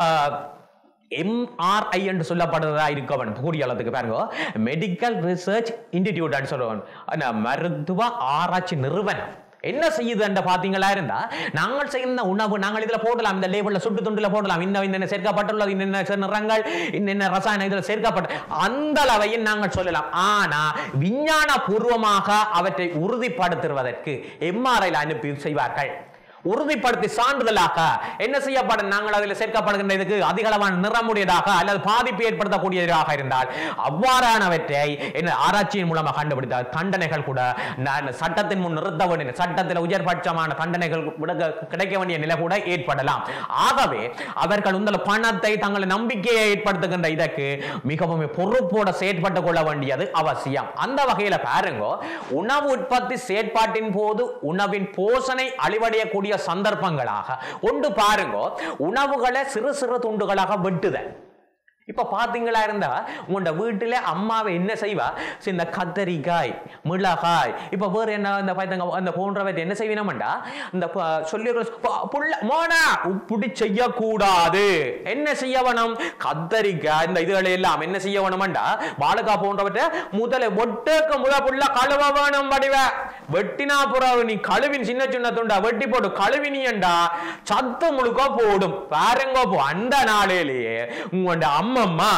எம்ஆர்ஐ என்று சொல்லப்படுறதா இருக்கவன் கூடிய அளவுக்கு பாருங்க மெடிக்கல் ரிசர்ச் இன்ஸ்டிடியூட் சொல்லுவான், மருத்துவ ஆராய்ச்சி நிறுவனம் என்ன செய்யுது என்ற பாத்தீங்களா இருந்தா நாங்கள் செய்த உணவு நாங்கள் இதுல போடலாம், இந்த லேபிள்ல சுட்டு துண்டுல போடலாம், இந்த இந்த சேர்க்கப்பட்டுள்ளது, இந்த நிறங்கள் இந்த ரசாயன இதுல சேர்க்கப்பட்ட அந்த அளவையும் நாங்கள் சொல்லலாம். ஆனா விஞ்ஞான பூர்வமாக அவற்றை உறுதிப்படுத்துவதற்கு எம்ஆர்ஐல அனுப்பி செய்வார்கள். உறுதிப்படுத்தி சான்றிதழாக என்ன செய்யப்படும், நாங்கள் அதில் சேர்க்கப்படுகின்ற இதுக்கு அதிகளவான நிறமுடையதாக அல்லது பாதிப்பு ஏற்படுத்தக்கூடியதாக இருந்தால் அவ்வாறானவற்றை என்ன ஆராய்ச்சியின் மூலமாக கண்டுபிடித்தால் தண்டனைகள் கூட சட்டத்தின் முன் நிறுத்த வேண்டிய சட்டத்தில் உயர்பட்சமான தண்டனைகள் கிடைக்க வேண்டிய நிலை கூட ஏற்படலாம். ஆகவே அவர்கள் இந்த பணத்தை தங்கள் நம்பிக்கையை ஏற்படுத்துகின்ற இதற்கு மிகவும் பொறுப்போடு செயற்பட்டுக் கொள்ள வேண்டியது அவசியம். அந்த வகையில் பாருங்க உணவு உற்பத்தி செயற்பாட்டின் போது உணவின் போஷனை அழிவடையக்கூடிய சந்தர்ப்பங்களாக ஒன்று பாருங்க உணவுகளை சிறு சிறு துண்டுகளாக வெட்டுதல். இப்ப பாத்தீங்களா இருந்தா உங்களோட வீட்டுல அம்மாவை என்ன செய்வா, இந்த கத்தரிக்காய், மிளகாய், இப்ப வேற என்ன இந்த பைத்தங்க அந்த போன்றவை என்ன செய்வீனம்டா இந்த சொல்லி மோனா இப்படி செய்யக்கூடாது, என்ன செய்ய வேணும், கத்தரிக்காய் இந்த இதுகளை எல்லாம் என்ன செய்ய வேணும்டா வாழைக்காய் போன்றவற்றை முதல்ல ஒட்டுக்கு முதல் புள்ள கழுவ வேணும். வடிவ வெட்டினா புறாவு நீ கழுவின் சின்ன சின்ன துண்டா வெட்டி போட்டு கழுவினியண்டா சத்து முழுக்க போடும். பாருங்க போ அந்த நாளையிலேயே உங்களோட அம்மா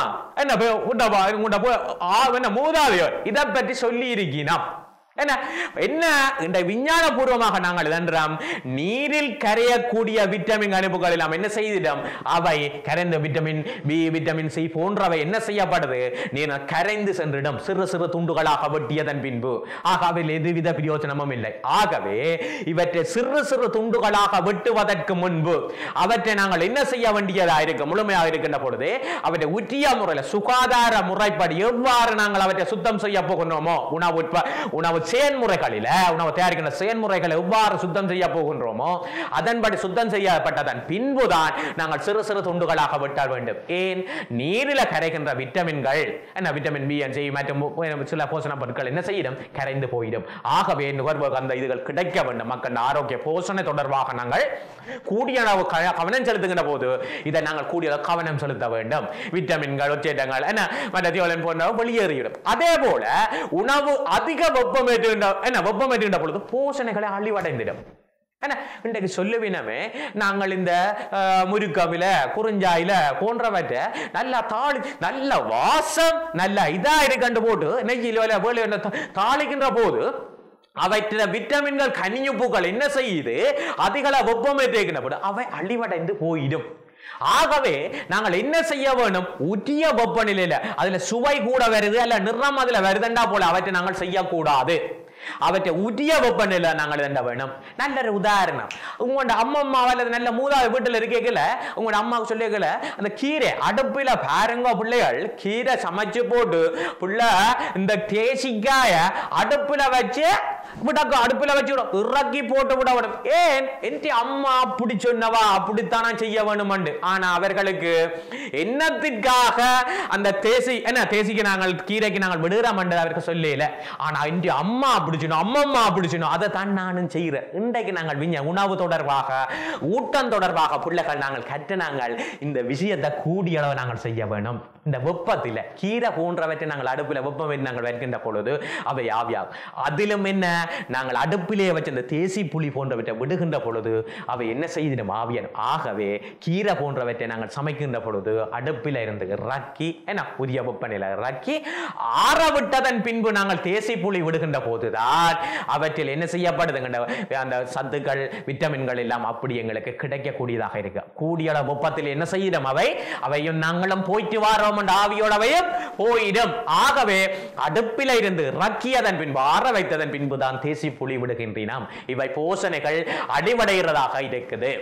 என்ன மூதாதையோர் இதை பற்றி சொல்லி இருக்கிறோம். என்ன என்ன இந்த விஞ்ஞான பூர்வமாக நாங்கள் இதன்றோம் நீரில் கரையக்கூடிய விட்டமின் அணுக்கள் எல்லாம் என்ன செய்திடும், அவை கரைந்த விட்டமின் பி, விட்டமின் சி போன்றவை என்ன செய்யப்படுது, நீர் கரைந்து சென்றிடும் சிறு சிறு துண்டுகளாக வெட்டியதன் பின்பு. ஆகவே எதுவித பிரயோஜனமும் இல்லை. ஆகவே இவற்றை சிறு சிறு துண்டுகளாக வெட்டுவதற்கு முன்பு அவற்றை நாங்கள் என்ன செய்ய வேண்டியதாக இருக்க முழுமையாக இருக்கின்ற பொழுது அவற்றை உரிய முறையில் சுகாதார முறைப்படி எவ்வாறு நாங்கள் அவற்றை சுத்தம் செய்ய போகின்றோமோ உணவு உணவு செயல்முறைகளில் உணவு தயாரிக்கின்ற செயல்முறைகளை எவ்வாறு சுத்தம் செய்ய போகின்றோமோ அதன்படி சுத்தம் செய்யப்பட்டதன் பின்புதான் நாங்கள் சிறு சிறு துண்டுகளாக வெட்ட வேண்டும். ஏன், நீரில் கரைகின்ற விட்டமின்கள் என்ன விட்டமின் பி சி மற்றும் சில போஷண பொருட்கள் என்ன செய்யும், கரைந்து போயிடும். ஆகவே நுகர்வோர் அந்த இதுகள் கிடைக்க வேண்டும். மக்கள் ஆரோக்கிய போஷணை தொடர்பாக நாங்கள் கூடிய அளவு கவனம் செலுத்துகின்ற போது இதை நாங்கள் கூடிய கவனம் செலுத்த வேண்டும். விட்டமின்கள் ஒச்சேட்டங்கள் என்ன மற்ற போன்ற வெளியேறிவிடும். அதே போல உணவு அதிக வெப்பம் என்ன வெப்பம் ஏற்றுகின்ற பொழுது போஷணைகளை அழிவடைந்திடும். இன்றைக்கு சொல்லுவினமே நாங்கள் இந்த முருக்கவில குறிஞ்சாயில போன்றவற்றை நல்லா தாளி நல்ல வாசம் நல்ல இதா இருக்கு போட்டு நெய்யில வேலை தாளிக்கின்ற போது அவற்ற விட்டமின்கள் கனியுப்புகள் என்ன செய்யுது, அதிகள வெப்பமே தேக்கினப்படு அவை அழிவடைந்து போயிடும். ஆகவே நாங்கள் என்ன செய்ய வேணும், உரிய வெப்பநிலையில அதுல சுவை கூட வருது அல்ல நிறம் அதுல வருதுண்டா போல அவற்றை நாங்கள் செய்யக்கூடாது. அவற்றை உரிய வெப்பநிலை நாங்கள் என்ன வேணும். நல்ல ஒரு உதாரணம், உங்களோட அம்மா அல்லது நல்ல மூதாவது வீட்டில் இருக்கல உங்களோட அம்மாவுக்கு சொல்லிக்கல அந்த கீரை அடுப்பில பாருங்க பிள்ளைகள் கீரை சமைச்சு போட்டு புள்ள இந்த தேசிக்காய அடுப்பில வச்சு விடக்கு அடுப்பில வச்சு விடும் இறக்கி போட்டு விட விடும். ஏன் என் அம்மா அப்படி சொன்னவா அப்படித்தானா செய்ய வேணும். ஆனா அவர்களுக்கு என்னத்திற்காக அந்த தேசி என்ன தேசிக்கு நாங்கள் கீரைக்கு நாங்கள் விடுகிறோம் அவருக்கு சொல்லல. ஆனா என் அம்மா பிடிச்சணும் அம்மம்மா பிடிச்சணும் அதை தான் நானும் செய்கிறேன். இன்றைக்கு நாங்கள் விஞ்ஞ உணவு தொடர்பாக ஊட்டம் தொடர்பாக பிள்ளைகள் நாங்கள் கற்று நாங்கள் இந்த விஷயத்தை கூடிய அளவு நாங்கள் செய்ய வேணும். இந்த வெப்பத்தில் கீரை போன்றவற்றை நாங்கள் அடுப்பில் வெப்பம் நாங்கள் வைக்கின்ற பொழுது அவை ஆவியாகும். அதிலும் என்ன நாங்கள் அடுப்பிலேயே வச்சு இந்த தேசி புளி போன்றவற்றை விடுகின்ற பொழுது அவை என்ன செய்திடும் ஆவியன். ஆகவே கீரை போன்றவற்றை நாங்கள் சமைக்கின்ற பொழுது அடுப்பில் இருந்து இறக்கி என்ன புதிய வெப்பநிலை இறக்கி ஆறவிட்டதன் பின்பு நாங்கள் தேசி புளி விடுகின்ற போதுதான் அவற்றில் என்ன செய்யப்படுது அந்த சத்துக்கள் விட்டமின்கள் எல்லாம் அப்படி எங்களுக்கு கிடைக்கக்கூடியதாக இருக்கு. கூடிய வெப்பத்தில் என்ன செய்யும் அவை அவையும் நாங்களும் போயிட்டு வாரோம் ஆவியோடவையும் போயிடும். ஆகவே அடுப்பில் இருந்து இறக்கியதன் பின்பு ஆற வைத்ததன் பின்புதான் தேசி புளி விடுகின்றோம். இவை போசனைகள் அடிவடைகிறதாக இருக்குது.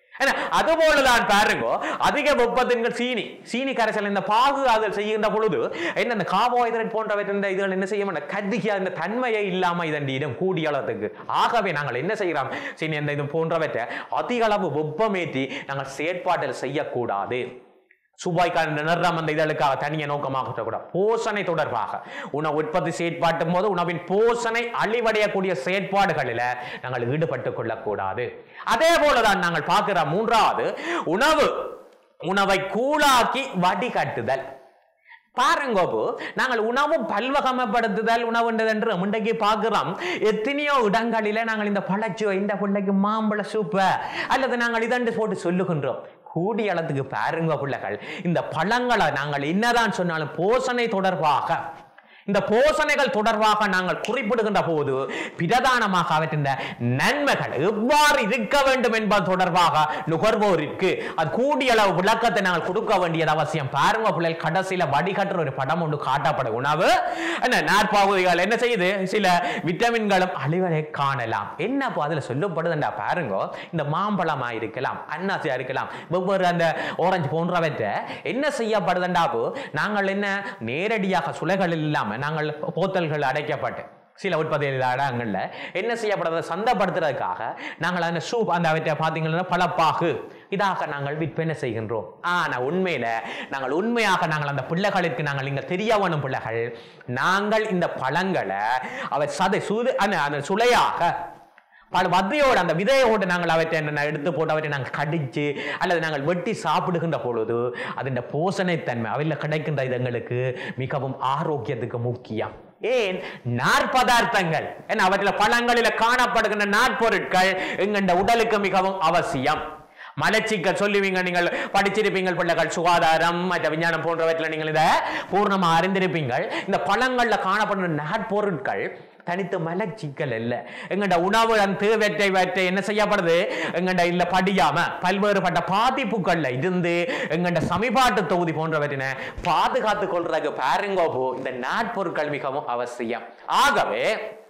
அதுபோலதான் பாருங்க அதிக வெப்பத்தின் சீனி சீனி கரைசல் இந்த பாகு அதில் செய்கின்ற பொழுது என்ன இந்த கார்போஹைட்ரேட் போன்றவற்றை இதுகள் என்ன செய்ய மாட்டோம் கதிக இந்த தன்மையை இல்லாம இதன் கூடிய அளவுக்கு. ஆகவே நாங்கள் என்ன செய்கிறோம் சீனி இந்த இது போன்றவற்றை அதிக அளவு வெப்பமேற்றி நாங்கள் செயற்பாட்டில் செய்யக்கூடாது. சுபாய்க்கான நிறம் அந்த இதழுக்காக தனிய நோக்கமாக கூட போசனை தொடர்பாக உணவு உற்பத்தி செயற்பாட்டும் போது உணவின் போசனை அழிவடையக்கூடிய செயற்பாடுகளில் நாங்கள் ஈடுபட்டுக் கொள்ளக்கூடாது. அதே போலதான் நாங்கள் பார்க்கிற மூன்றாவது உணவு உணவை கூழாக்கி வடிகட்டுதல். பாருங்கோப்பு நாங்கள் உணவு பல்வகமப்படுத்துதல் உணவுன்றது என்று முண்டைக்கு பார்க்கிறோம். எத்தனையோ இடங்களில நாங்கள் இந்த பழச்சோ இந்த பிள்ளைக்கு மாம்பழ சூப்ப அல்லது நாங்கள் இதண்டு போட்டு சொல்லுகின்றோம். கூடிய அளத்துக்கு பாருங்க பிள்ளைகள் இந்த பழங்களை நாங்கள் என்னதான் சொன்னாலும் போசனை தொடர்பாக இந்த போசனைகள் தொடர்பாக நாங்கள் குறிப்பிடுகின்ற போது பிரதானமாக அவற்றின் நன்மைகள் எவ்வாறு இருக்க வேண்டும் என்பது தொடர்பாக நுகர்வோருக்கு அது கூடிய அளவு விளக்கத்தை நாங்கள் கொடுக்க வேண்டியது அவசியம். பாருங்க பிள்ளைகள் கடைசியில வடிகட்டுற ஒரு படம் ஒன்று காட்டப்படும். உணவு என்ன நாற்பகுதிகள் என்ன செய்யுது சில விட்டமின்களும் அழிவதை காணலாம். என்ன அதுல சொல்லப்படுதுண்டா பாருங்க இந்த மாம்பழமா இருக்கலாம் அன்னாசியா இருக்கலாம் வெவ்வேறு அந்த ஓரஞ்சு போன்றவற்றை என்ன செய்யப்படுதுண்டாப்போ நாங்கள் என்ன நேரடியாக சுளைகள் இல்லாம நாங்கள் போத்தல்கள் அடைக்கப்பட்டு சில உற்பத்தியாளர்கள்ல என்ன செய்யப்படுறதை சந்தைப்படுத்துறதுக்காக நாங்கள் அந்த சூப் அந்த அவற்றை பார்த்தீங்கன்னா பழப்பாகு இதாக நாங்கள் விற்பனை செய்கின்றோம். ஆனா உண்மையில நாங்கள் உண்மையாக நாங்கள் அந்த பிள்ளைகளுக்கு நாங்கள் இங்க தெரிய வேணும் பிள்ளைகள் நாங்கள் இந்த பழங்களை அவர் சதை சூது அந்த சுளையாக வத்தையோடு அந்த விதையோடு நாங்கள் அவற்றை எடுத்து போட்டு அவற்றை நாங்கள் கடிச்சு அல்லது நாங்கள் வெட்டி சாப்பிடுகின்ற பொழுது அதன் போசனைத்தன்மை அவையில் கிடைக்கின்ற இதங்களுக்கு மிகவும் ஆரோக்கியத்துக்கு முக்கியம். ஏன் நாற்பதார்த்தங்கள் ஏன்னா அவற்றில் பழங்களில் காணப்படுகின்ற நாட்பொருட்கள் எங்கண்ட உடலுக்கு மிகவும் அவசியம். மலச்சிக்கல் சொல்லுவீங்க நீங்கள் படிச்சிருப்பீங்கள் பிள்ளைகள் சுகாதாரம் மற்ற விஞ்ஞானம் போன்றவற்றில் நீங்கள் இதை பூர்ணமா அறிந்திருப்பீங்கள். இந்த பழங்கள்ல காணப்படுகிற நாட்பொருட்கள் தனித்து மலச்சிக்கல் இல்லை எங்கட உணவு தேவையற்றை வற்றை என்ன செய்யப்படுது எங்கட இல்ல படியாம பல்வேறுபட்ட பாதிப்புகள்ல இருந்து எங்கட சமிபாட்டு தொகுதி போன்றவற்றின பாதுகாத்துக் கொள்றதுக்கு பாருங்கோ இந்த நாட்பொருட்கள் மிகவும் அவசியம். ஆகவே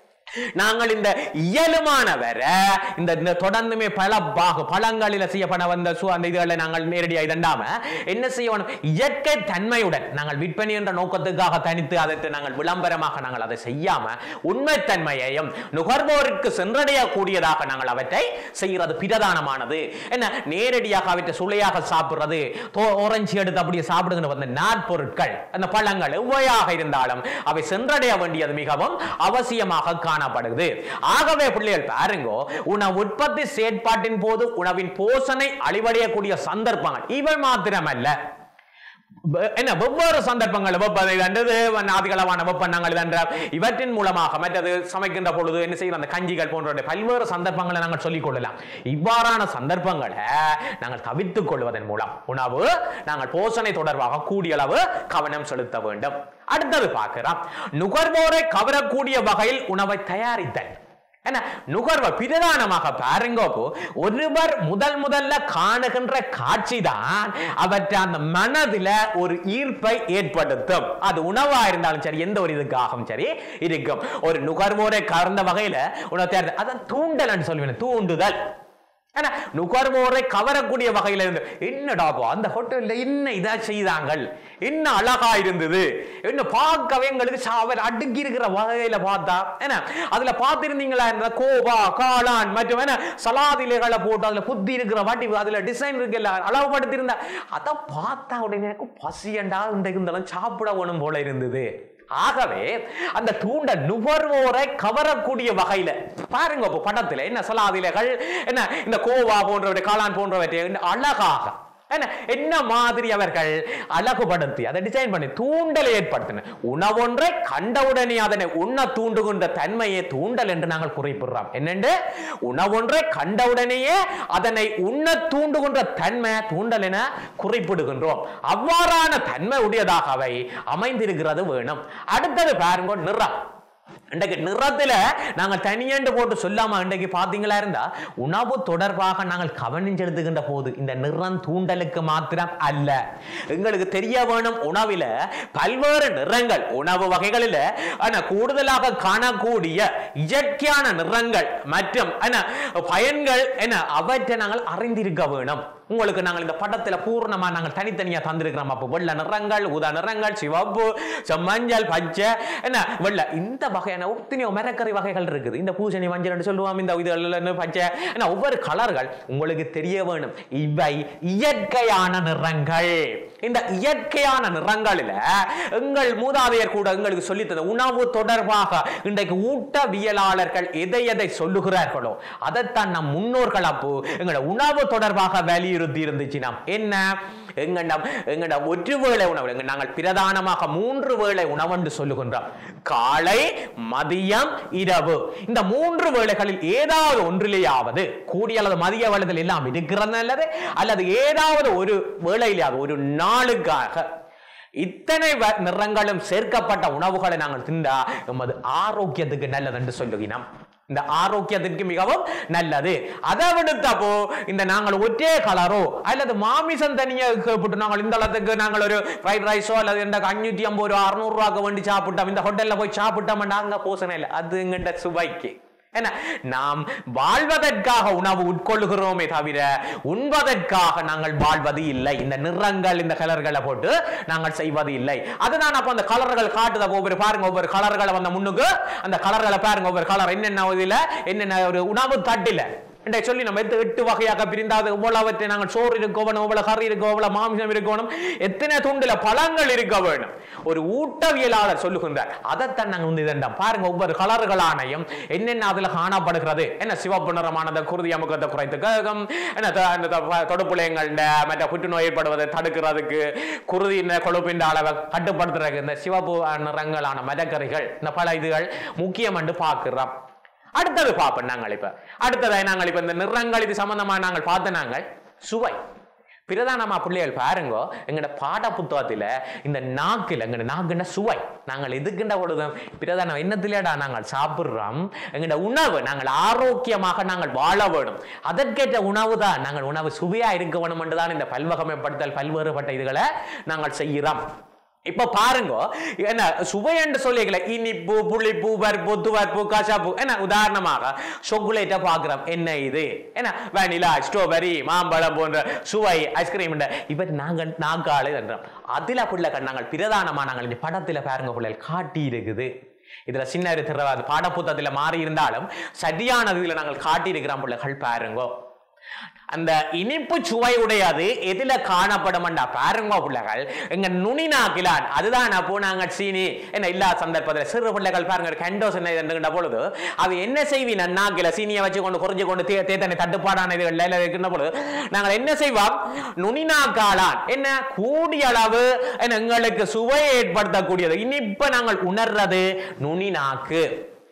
நாங்கள் இந்த இயலுமான வர இந்த தொடர்ந்துமே பல பாக பழங்களில் செய்யப்பட வந்த அந்த இதுகளை நாங்கள் நேரடியாக இதண்டாம என்ன செய்யணும் இயற்கை தன்மையுடன் நாங்கள் விற்பனை என்ற நோக்கத்துக்காக தனித்து அதற்கு நாங்கள் விளம்பரமாக நாங்கள் அதை செய்யாம உண்மைத்தன்மையையும் நுகர்வோருக்கு சென்றடையக்கூடியதாக நாங்கள் அவற்றை செய்கிறது பிரதானமானது. என்ன நேரடியாக அவற்றை சுளையாக சாப்பிடுறது ஓரஞ்சு எடுத்து அப்படியே சாப்பிடுகின்ற அந்த நாட்பொருட்கள் அந்த பழங்கள் எவ்வையாக இருந்தாலும் அவை சென்றடைய வேண்டியது மிகவும் அவசியமாக காண. ஆகவே பிள்ளைகள் பாருங்க உணவு உற்பத்தி செயற்பாட்டின் போது உணவின் போசனை அழிவடையக்கூடிய சந்தர்ப்பங்கள் இவை மாத்திரமல்ல என்ன வெவ்வேறு சந்தர்ப்பங்கள் அதிகளவான வெப்பங்கள் இவற்றின் மூலமாக மற்றது சமைக்கின்ற பொழுது என்ன செய்யும் அந்த கஞ்சிகள் போன்ற பல்வேறு சந்தர்ப்பங்களை நாங்கள் சொல்லிக் கொள்ளலாம். இவ்வாறான சந்தர்ப்பங்களை நாங்கள் தவிர்த்துக் கொள்வதன் மூலம் உணவு நாங்கள் போசனை தொடர்பாக கூடிய அளவு கவனம் செலுத்த வேண்டும். அடுத்தது பார்க்கிறோம் நுகர்வோரை கவரக்கூடிய வகையில் உணவை தயாரித்தல். நுகர்வோர் பிரதானமாக பாருங்க ஒருவர் முதல் முதல்ல காணுகின்ற காட்சி தான் அவற்றை அந்த மனதில ஒரு ஈர்ப்பை ஏற்படுத்தும். அது உணவா இருந்தாலும் சரி எந்த ஒரு இதுக்காகவும் சரி இருக்கும். ஒரு நுகர்வோரை கவர்ந்த வகையில உணவு தயார் அதான் தூண்டல் சொல்லுவேன் தூண்டுதல். நுகர்வோரை கவரக்கூடிய வகையில இருந்து என்னடாபோ அந்த ஹோட்டல்ல என்ன இதா செய்தாங்க என்ன அழகா இருந்தது என்ன பார்க்கவே எங்களுக்கு சாவல் அடுக்கி இருக்கிற வகையில பார்த்தா என்ன அதுல பார்த்திருந்தீங்களா கோவா காளான் மற்றும் என்ன சலாதிலைகளை போட்டு அதுல புத்தி இருக்கிற வாட்டி அதுல டிசைன் இருக்குல்ல அளவுபடுத்தி இருந்தா அதை பார்த்தா உடனே எனக்கு பசியண்டா இருந்தாலும் சாப்பிட வேணும் போல இருந்தது. ஆகவே அந்த தூண்ட நுகர்வோரை கவரக்கூடிய வகையில பாருங்க படத்துல என்ன சலாதிலைகள் என்ன இந்த கோவா போன்றவற்றை காளான் போன்றவற்றை அழகாக என்ன மாதிரி அவர்கள் அழகுபடுத்தி அதை டிசைன் பண்ணி தூண்டலை ஏற்படுத்தின உணவொன்றை கண்டவுடனே அதனை உண்ண தூண்டுகின்ற தன்மையை தூண்டல் என்று நாங்கள் குறிப்பிடுறோம். என்னென்று உணவொன்றை கண்டவுடனேயே அதனை உண்ண தூண்டுகின்ற தன்மை தூண்டல் என குறிப்பிடுகின்றோம். அவ்வாறான தன்மை உடையதாக அவை அமைந்திருக்கிறது வேணும். அடுத்தது பாருங்க நிறம். இன்றைக்கு நிறத்துல நாங்கள் தனியண்டு போட்டு சொல்லாம இன்றைக்கு பாத்தீங்களா இருந்தா உணவு தொடர்பாக நாங்கள் கவனம் செலுத்துகின்ற போது இந்த நிறம் தூண்டலுக்கு மாத்திரம் அல்ல, எங்களுக்கு தெரிய வேணும் உணவில பல்வேறு நிறங்கள் உணவு வகைகளில் கூடுதலாக காணக்கூடிய இயற்கையான நிறங்கள் மற்றும் பயன்கள் என அவற்றை நாங்கள் அறிந்திருக்க வேணும். உங்களுக்கு நாங்கள் இந்த படத்துல பூர்ணமா நாங்கள் தனித்தனியா தந்திருக்கிறோம். அப்போ வெள்ள நிறங்கள், ஊதா நிறங்கள், சிவப்பு, மஞ்சள், பச்சை, என்ன வெள்ள இந்த வகையான ஒத்தனையோ மரக்கறி வகைகள் இருக்குது. இந்த பூசணி மஞ்சள் சொல்லுவோம், இந்த இது பச்சை, என்ன ஒவ்வொரு கலர்கள் உங்களுக்கு தெரிய வேணும். இவை இயற்கையான நிறங்கள். இந்த இயற்கையான நிறங்களில எங்கள் மூதாதையர் கூட எங்களுக்கு சொல்லி தந்த உணவு தொடர்பாக இன்றைக்கு ஊட்டவியலாளர்கள் எதை எதை சொல்லுகிறார்களோ அதைத்தான் நம் முன்னோர்கள் அப்போ எங்களோட உணவு தொடர்பாக வலியுறுத்தி இருந்துச்சு. நாம் என்ன எங்கண்டம் எங்கட ஒரு வேளை உணவு நாங்கள் பிரதானமாக மூன்று வேளை உணவு என்று சொல்லுகின்றோம். காலை, மதியம், இரவு. இந்த மூன்று வேளைகளில் ஏதாவது ஒன்றிலேயாவது கூடிய அல்லது மதிய வேளையில் எல்லாம் இருக்கிறது அல்லது அல்லது ஏதாவது ஒரு வேளையிலாவது ஒரு நாளுக்காக இத்தனை நிறங்களும் சேர்க்கப்பட்ட உணவுகளை நாங்கள் தின்றா எமது ஆரோக்கியத்துக்கு நல்லது என்று சொல்லுகிறோம். இந்த ஆரோக்கியத்திற்கு மிகவும் நல்லது. அதை விடுத்தப்போ இந்த நாங்கள் ஒற்றே கலரோ அல்லது மாமிசம் தனியா கேட்டு நாங்கள் இந்த அளவுக்கு நாங்கள் ஒரு ஃப்ரைட் ரைஸோ அல்லது இந்த அஞ்சூத்தி ஐம்பது ரூபா அறுநூறு ரூபாய்க்கு வேண்டி சாப்பிட்டோம், இந்த ஹோட்டல்ல போய் சாப்பிட்டோம், நாங்க போசனை இல்லை. அது எங்கள்ட சுவைக்கு என்ன நாம் வாழ்வதற்காக உணவு உட்கொள்ளுகிறோமே தவிர உண்பதற்காக நாங்கள் வாழ்வது இல்லை. இந்த நிறங்கள் இந்த கலர்களை போட்டு நாங்கள் செய்வது இல்லை. அதுதான் அப்ப அந்த கலர்கள் காட்டுத ஒவ்வொரு பாருங்க ஒவ்வொரு கலர்களை வந்த முன்னுக்கு அந்த கலர்களை பாருங்க ஒவ்வொரு கலர் என்னென்ன இதுல என்னென்ன ஒரு உணவு தட்டில சொல்லி நம்ம எட்டு வகையாக பிரிந்தாது எவ்வளவற்றை நாங்கள் சோறு இருக்கணும், எவ்வளவு கறி இருக்கணும், எவ்வளவு மாமிசம் இருக்கணும், எத்தனை துண்டுல பழங்கள் இருக்க வேணும். ஒரு ஊட்டவியலாளர் சொல்லுகின்றார். அதைத்தான் நாங்கள் வந்து இதெல்லாம் பாருங்க ஒவ்வொரு கலர்களானையும் என்னென்ன அதுல காணப்படுகிறது. என்ன சிவப்பு நிறமானது குருதி அமுக்கத்தை குறைத்துக்கும், என்ன தொடுப்புளையங்கள் மற்ற புற்றுநோய் ஏற்படுவதை தடுக்கிறதுக்கு, குருதி கொழுப்பின் அளவை கட்டுப்படுத்துறதுக்கு இந்த சிவப்பு நிறங்களான மரக்கறிகள் இந்த பல இதுகள் முக்கியம் என்று பார்க்கிறோம். அடுத்தது பார்ப்போம். நாங்கள் இப்ப அடுத்ததாக நாங்கள் இப்ப இந்த நிறங்கள் இது சம்பந்தமா நாங்கள் பார்த்த நாங்கள் சுவை பிரதானமா பிள்ளைகள் பாருங்க எங்கட பாட புத்தகத்துல இந்த நாக்குல எங்கட நாக்குன்னா சுவை நாங்கள் எதுக்குண்ட பொழுது பிரதானம் என்னத்திலேடா நாங்கள் சாப்பிடுறோம். எங்கட உணவு நாங்கள் ஆரோக்கியமாக நாங்கள் வாழ வேணும். அதற்கேற்ற உணவு தான் நாங்கள் உணவு சுவையா இருக்க வேணும் என்றுதான் இந்த பல்வகமைப்படுத்தல் பல்வேறுபட்ட இதுகளை நாங்கள் செய்கிறோம். இப்ப பாருங்க என்ன சுவை என்று சொல்லிக்கல இனிப்பு, புளிப்பு, பருப்பு, துவர்ப்பு, கசப்பு. என்ன உதாரணமாக சாக்லேட்டை பார்க்கிறோம். என்ன இது என்ன வெனிலா, ஸ்ட்ராபெரி, மாம்பழம் போன்ற சுவை ஐஸ்கிரீம் இப்ப நாங்கள் நாங்காலே தன்றோம். அதுல பிள்ளை நாங்கள் பிரதானமா நாங்கள் இந்த படத்துல பாருங்க பிள்ளைகள் காட்டி இருக்குது. இதுல சின்ன திறவாது பாடப்புத்தகத்துல மாறி இருந்தாலும் சரியானது இதுல நாங்கள் காட்டி இருக்கிறோம் பிள்ளைகள் பாருங்க. அந்த இனிப்பு சுவை உடையது எதுல காணப்படும் பாருங்க பிள்ளைகள் எங்க நுனி நாக்கிலான். அதுதான் அப்போ நாங்கள் சீனி என்ன இல்லா சந்தர்ப்பத்தில் சிறு பிள்ளைகள் பாருங்க கண்டோஸ் என்ன பொழுது அது என்ன செய்வீங்க நாக்கில சீனியை வச்சு கொண்டு குறைஞ்சு கொண்டு தேத்தனை தட்டுப்பாடான இதுகள் இருக்கின்ற பொழுது நாங்கள் என்ன செய்வோம் நுனி நாக்காளான் என்ன கூடிய அளவு எங்களுக்கு சுவையை ஏற்படுத்தக்கூடியது இனிப்ப நாங்கள் உணர்றது நுனி நாக்கு.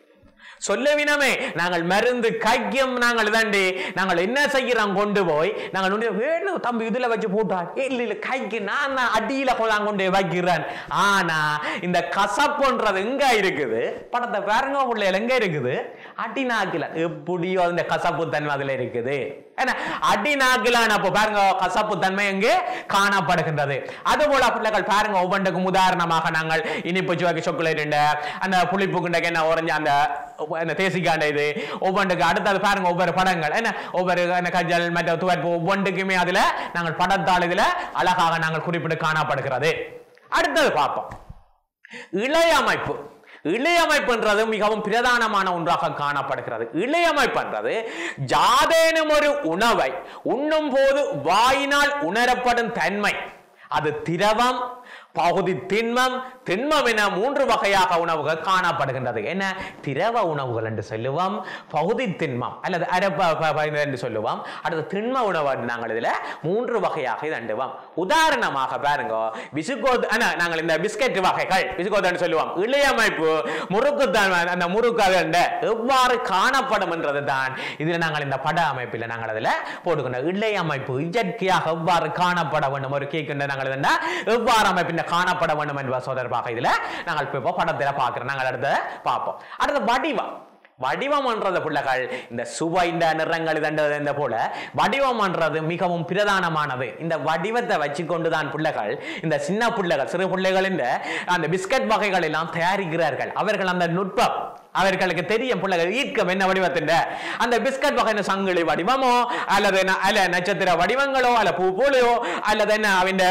சொல்லவினமே நாங்கள் மருந்து கைக்கும் நாங்கள் தாண்டி நாங்கள் என்ன செய்கிறோம் கொண்டு போய் நாங்கள் வேணும் தம்பி இதுல வச்சு போட்டா இல்ல இல்ல கைக்கு நான் அடியில கொண்டு வைக்கிறேன். ஆனா இந்த கசப்புன்றது எங்க இருக்குது படத்தை பாருங்க உள்ள எங்க இருக்குது அடி நாக்கில எப்படியோ அந்த கசப்பு தன்மை அதுல இருக்குது. ஏன்னா அடி நாக்கிலான அப்போ பாருங்க கசப்பு தன்மை எங்கே காணப்படுகின்றது. அதுபோல பிள்ளைகள் பாருங்க ஒவ்வொன்றுக்கும் உதாரணமாக நாங்கள் இனிப்பு சுவைக்கு சாக்லேட் அந்த புளிப்புக்குண்டைக்கு என்ன உறைஞ்ச அந்த தேசிக்காண்ட இது ஒவ்வொன்றுக்கு அடுத்தது பாருங்க ஒவ்வொரு படங்கள் என்ன ஒவ்வொரு கஜல் மற்ற துவர்ப்பு ஒவ்வொன்றுக்குமே அதுல நாங்கள் படத்தாள் இதுல அழகாக நாங்கள் குறிப்பிட்டு காணப்படுகிறது. அடுத்தது பார்ப்போம் இளையமைப்பு. இளையமைப்புன்றது மிகவும் பிரதானமான ஒன்றாக காணப்படுகிறது. இளையமைப்புன்றது ஜாதேனும் ஒரு உணவை உண்ணும் போது வாயினால் உணரப்படும் தன்மை அது திரவம், பகுதி திண்மம், திண்மம் என மூன்று வகையாக உணவுகள் காணப்படுகின்றது. என்ன? திரவ உணவுகள் என்று சொல்லுவோம், பகுதி திண்மம் அல்லது அரப்ப என்று சொல்லுவோம், அடுத்து திண்ம உணவு நாங்கள் இதுல மூன்று வகையாக இதண்டுவோம். உதாரணமாக பாருங்க, விசுகோத் நாங்கள் இந்த பிஸ்கட் வகைகள் விசுகோத் சொல்லுவோம், இளையமைப்பு முறுக்கு அந்த முறுக்கு எவ்வாறு காணப்படும் என்றது தான் இதுல நாங்கள் இந்த பட அமைப்பில் நாங்கள் அதுல போட்டுக்கணும். இளையமைப்பு இயற்கையாக எவ்வாறு காணப்பட வேண்டும், ஒரு கேக் நாங்கள் எவ்வாறு அமைப்பின் காணப்பட வேண்டும் என்பது தொடர்பாக இதுல நாங்கள் இப்போ படத்தில் பார்க்கிறோம். நாங்கள் அடுத்த பார்ப்போம். அடுத்த வடிவம். வடிவம் என்றது பிள்ளைகள் இந்த சுவை, இந்த நிறங்கள் இதண்டது போல வடிவம் என்றது மிகவும் பிரதானமானது. இந்த வடிவத்தை வச்சுக்கொண்டுதான் பிள்ளைகள், இந்த சின்ன பிள்ளைகள், சிறு பிள்ளைகள் இந்த அந்த பிஸ்கட் வகைகள் எல்லாம் தயாரிக்கிறார்கள். அவர்கள் அந்த நுட்பம் அவர்களுக்கு தெரியும். பிள்ளைகள் ஈர்க்கம் என்ன வடிவத்தின் அந்த பிஸ்கட் வகை சங்கிலி வடிவமோ அல்லது அல்ல நட்சத்திர வடிவங்களோ அல்ல பூ போலையோ அல்லது என்ன அவன்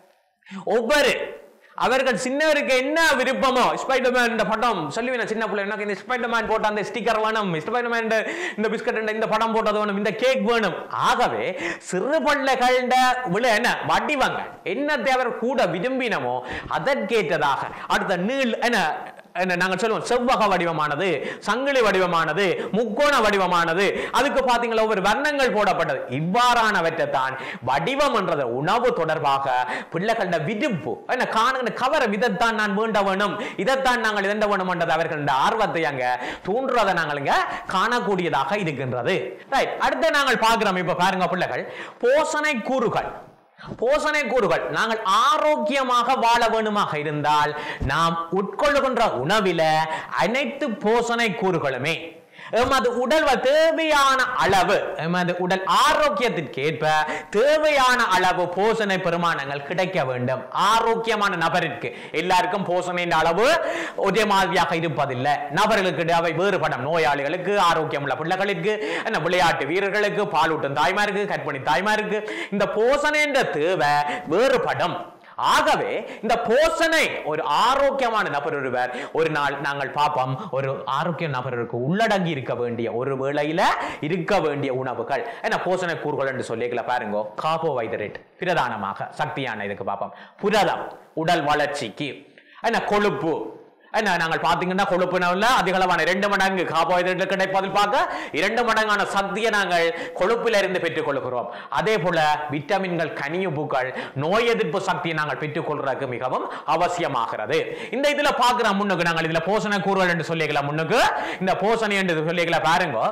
ஒவ்வொரு அவர்கள் சின்னவருக்கு என்ன விருப்பமோ, ஸ்பைடர்மேன் படம் சொல்லுவேன் சின்ன பிள்ளை, எனக்கு இந்த ஸ்பைடர்மேன் போட்ட அந்த ஸ்டிக்கர் வேணும், ஸ்பைடர்மேன் இந்த பிஸ்கட் இந்த படம் போட்டது வேணும், இந்த கேக் வேணும். ஆகவே சிறு பிள்ளைகள் என்ன வடிவங்கள் என்ன தேவை கூட விரும்பினமோ அதற்கேற்றதாக அடுத்த நீள் என்ன நாங்கள் சொல்லுவோம் செவ்வக வடிவமானது, சங்கிலி வடிவமானது, முக்கோண வடிவமானது, அதுக்கு பாத்தீங்களா ஒவ்வொரு வர்ணங்கள் போடப்பட்டது. இவ்வாறானவற்றை தான் வடிவம் என்றது உணவு தொடர்பாக பிள்ளைகள விருப்பு என்ன காணுங்க கவர இதைத்தான் நான் வேண்ட வேணும், இதைத்தான் நாங்கள் இதண்ட வேணும் என்றது அவர்கள ஆர்வத்தை அங்க தூண்டுறதை நாங்கள் இங்க காணக்கூடியதாக இருக்கின்றது. ரைட், அடுத்து நாங்கள் பார்க்கிறோம். இப்ப பாருங்க பிள்ளைகள், போஷணை கூறுகள். போஷணை கூறுகள் நாங்கள் ஆரோக்கியமாக வாழ வேண்டுமாக இருந்தால் நாம் உட்கொள்ளுகின்ற உணவில அனைத்து போஷணை கூறுகளுமே எமது உடல் தேவையான அளவு, எமது உடல் ஆரோக்கியத்திற்கு ஏற்ப தேவையான அளவு போஷணை பெருமானங்கள் கிடைக்க வேண்டும். ஆரோக்கியமான நபருக்கு எல்லாருக்கும் போஷணையின் அளவு ஒரே மாதிரியாக இருப்பதில்லை. நபர்களுக்கு அவை வேறுபடும். நோயாளிகளுக்கு, ஆரோக்கியம் உள்ள பிள்ளைகளுக்கு, விளையாட்டு வீரர்களுக்கு, பாலூட்டும் தாய்மாருக்கு, கர்ப்பிணி தாய்மாருக்கு இந்த போஷணை என்ற தேவை வேறுபடும். ஆகவே இந்த போஷணை ஒரு ஆரோக்கியமான நபர் ஒருவர் ஒரு நாள் நாங்கள் பார்ப்போம், ஒரு ஆரோக்கிய நபருக்கு உள்ளடங்கி இருக்க வேண்டிய ஒரு வேளையில இருக்க வேண்டிய உணவுகள் என்ன போஷணை கூறுகள் என்று சொல்லிக்கல பாருங்க. கார்போஹைட்ரேட் பிரதானமாக சக்தியான இதுக்கு பார்ப்போம். புரதம் உடல் வளர்ச்சிக்கு, என்ன கொழுப்பு என்ன நாங்கள் பாத்தீங்கன்னா கொழுப்பு அதிகளவான இரண்டு மடங்கு கார்போஹைட்ரேட் கிடைப்பதில் பார்க்க இரண்டு மடங்கான சக்தியை நாங்கள் கொழுப்பில் இருந்து பெற்றுக் கொள்கிறோம். அதே போல விட்டமின்கள், கனியுப்புகள், நோய் எதிர்ப்பு சக்தியை நாங்கள் பெற்றுக் கொள்றதுக்கு மிகவும் அவசியமாகிறது. இந்த இதுல பார்க்கிறோம் முன்னுக்கு நாங்கள் இதுல போஷணை கூறுகள் என்று சொல்லிக்கலாம். முன்னுக்கு இந்த போஷணை என்று சொல்லிக்கலாம் பாருங்க.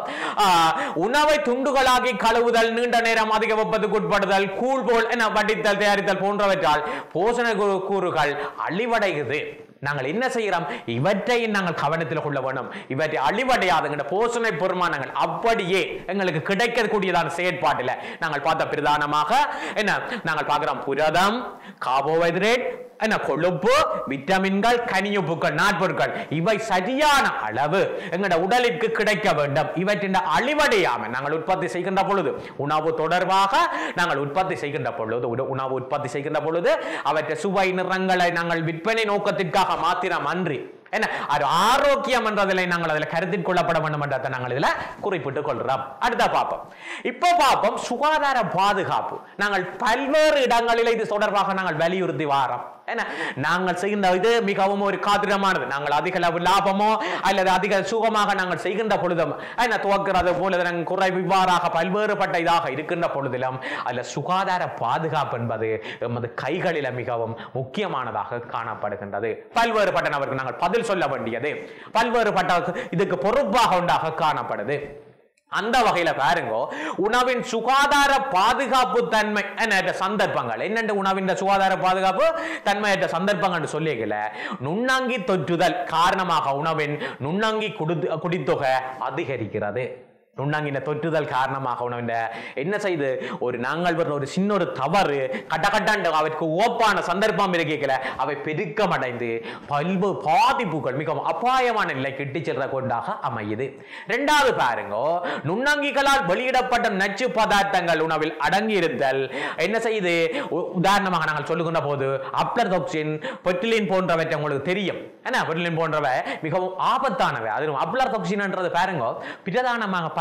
உணவை துண்டுகளாகி கழுவுதல், நீண்ட நேரம் அதிக வெப்பத்துக்கு உட்படுதல், கூழ் போல் என்ன வடித்தல், தயாரித்தல் போன்றவற்றால் போஷணை கூறுகள் அழிவடைகிறது. நாங்கள் என்ன செய்கிறோம், இவற்றை நாங்கள் கவனத்தில் கொள்ள வேண்டும். இவற்றை அழிவடையாதுங்கிற போஷணை பெருமானங்கள் அப்படியே எங்களுக்கு கிடைக்கக்கூடியதான செயற்பாட்டில் நாங்கள் பார்த்த பிரதானமாக என்ன நாங்கள் பார்க்கிறோம் புரதம், கார்போஹைட்ரேட், என்ன கொழுப்பு, விட்டமின்கள், கனியுப்புகள், நாட்பொருட்கள் இவை சரியான அளவு எங்களோட உடலுக்கு கிடைக்க வேண்டும். இவற்றின் அழிவடையாமல் நாங்கள் உற்பத்தி செய்கின்ற பொழுது உணவு தொடர்பாக நாங்கள் உற்பத்தி செய்கின்ற பொழுது உணவு உற்பத்தி செய்கின்ற பொழுது அவற்றை சுவை, நிறங்களை நாங்கள் விற்பனை நோக்கத்திற்காக மாத்திரம் அன்றி என்ன அது ஆரோக்கியம் என்றதில் நாங்கள் அதில் கருத்தில் கொள்ளப்பட வேண்டும் என்றதை நாங்கள் இதில் குறிப்பிட்டுக் கொள்கிறோம். அடுத்த பார்ப்போம். இப்போ பார்ப்போம் சுகாதார பாதுகாப்பு. நாங்கள் பல்வேறு இடங்களில் இது தொடர்பாக நாங்கள் வலியுறுத்தி வாரோம். என்ன நாங்கள் செய்கின்ற இது மிகவும் ஒரு காத்திரமானது. நாங்கள் அதிக லாபமோ அல்லது அதிக சுகமாக நாங்கள் செய்கின்ற பொழுதும் என்ன துவக்கிறது போல குறைவு இவ்வாறாக பல்வேறுபட்ட இதாக இருக்கின்ற பொழுதிலும் அல்ல சுகாதார பாதுகாப்பு என்பது எமது கைகளில் மிகவும் முக்கியமானதாக காணப்படுகின்றது. பல்வேறுபட்ட நபருக்கு நாங்கள் பதில் சொல்ல வேண்டியது பல்வேறுபட்ட இதுக்கு பொறுப்பாக உண்டாக காணப்படுது. அந்த வகையில பாருங்க, உணவின் சுகாதார பாதுகாப்பு தன்மை என்ற சந்தர்ப்பங்கள் என்னென்ன உணவின் சுகாதார பாதுகாப்பு தன்மையற்ற சந்தர்ப்பங்கள் சொல்லிக்கல நுண்ணங்கி தொற்றுதல் காரணமாக உணவின் நுண்ணங்கி குடித்தொகை அதிகரிக்கிறது. நுண்ணங்கின தொற்றுதல் காரணமாக உணவு என்ன செய்து ஒரு நாங்கள் ஒரு சின்ன ஒரு தவறு கட்டக்கட்டாண்டு அவருக்கு ஓப்பான சந்தர்ப்பம் இருக்கல அவை பெருக்கமடைந்து பல்வேறு பாதிப்புகள் மிகவும் அபாயமான நிலை கிட்டி செல்ற கொண்டாக அமையுது. இரண்டாவது பாருங்க, நுண்ணங்கிகளால் வெளியிடப்பட்ட நச்சு பதார்த்தங்கள் உணவில் அடங்கி இருத்தல் என்ன செய்து உதாரணமாக நாங்கள் சொல்லுகின்ற போது அப்ளர்டாக்சின், பெட்டிலின் போன்றவற்றை உங்களுக்கு தெரியும். என்ன பெட்டிலின் போன்றவை மிகவும் ஆபத்தானவை. அது அப்ளர்டாக்சின் என்றது பாருங்க பிரதானமாக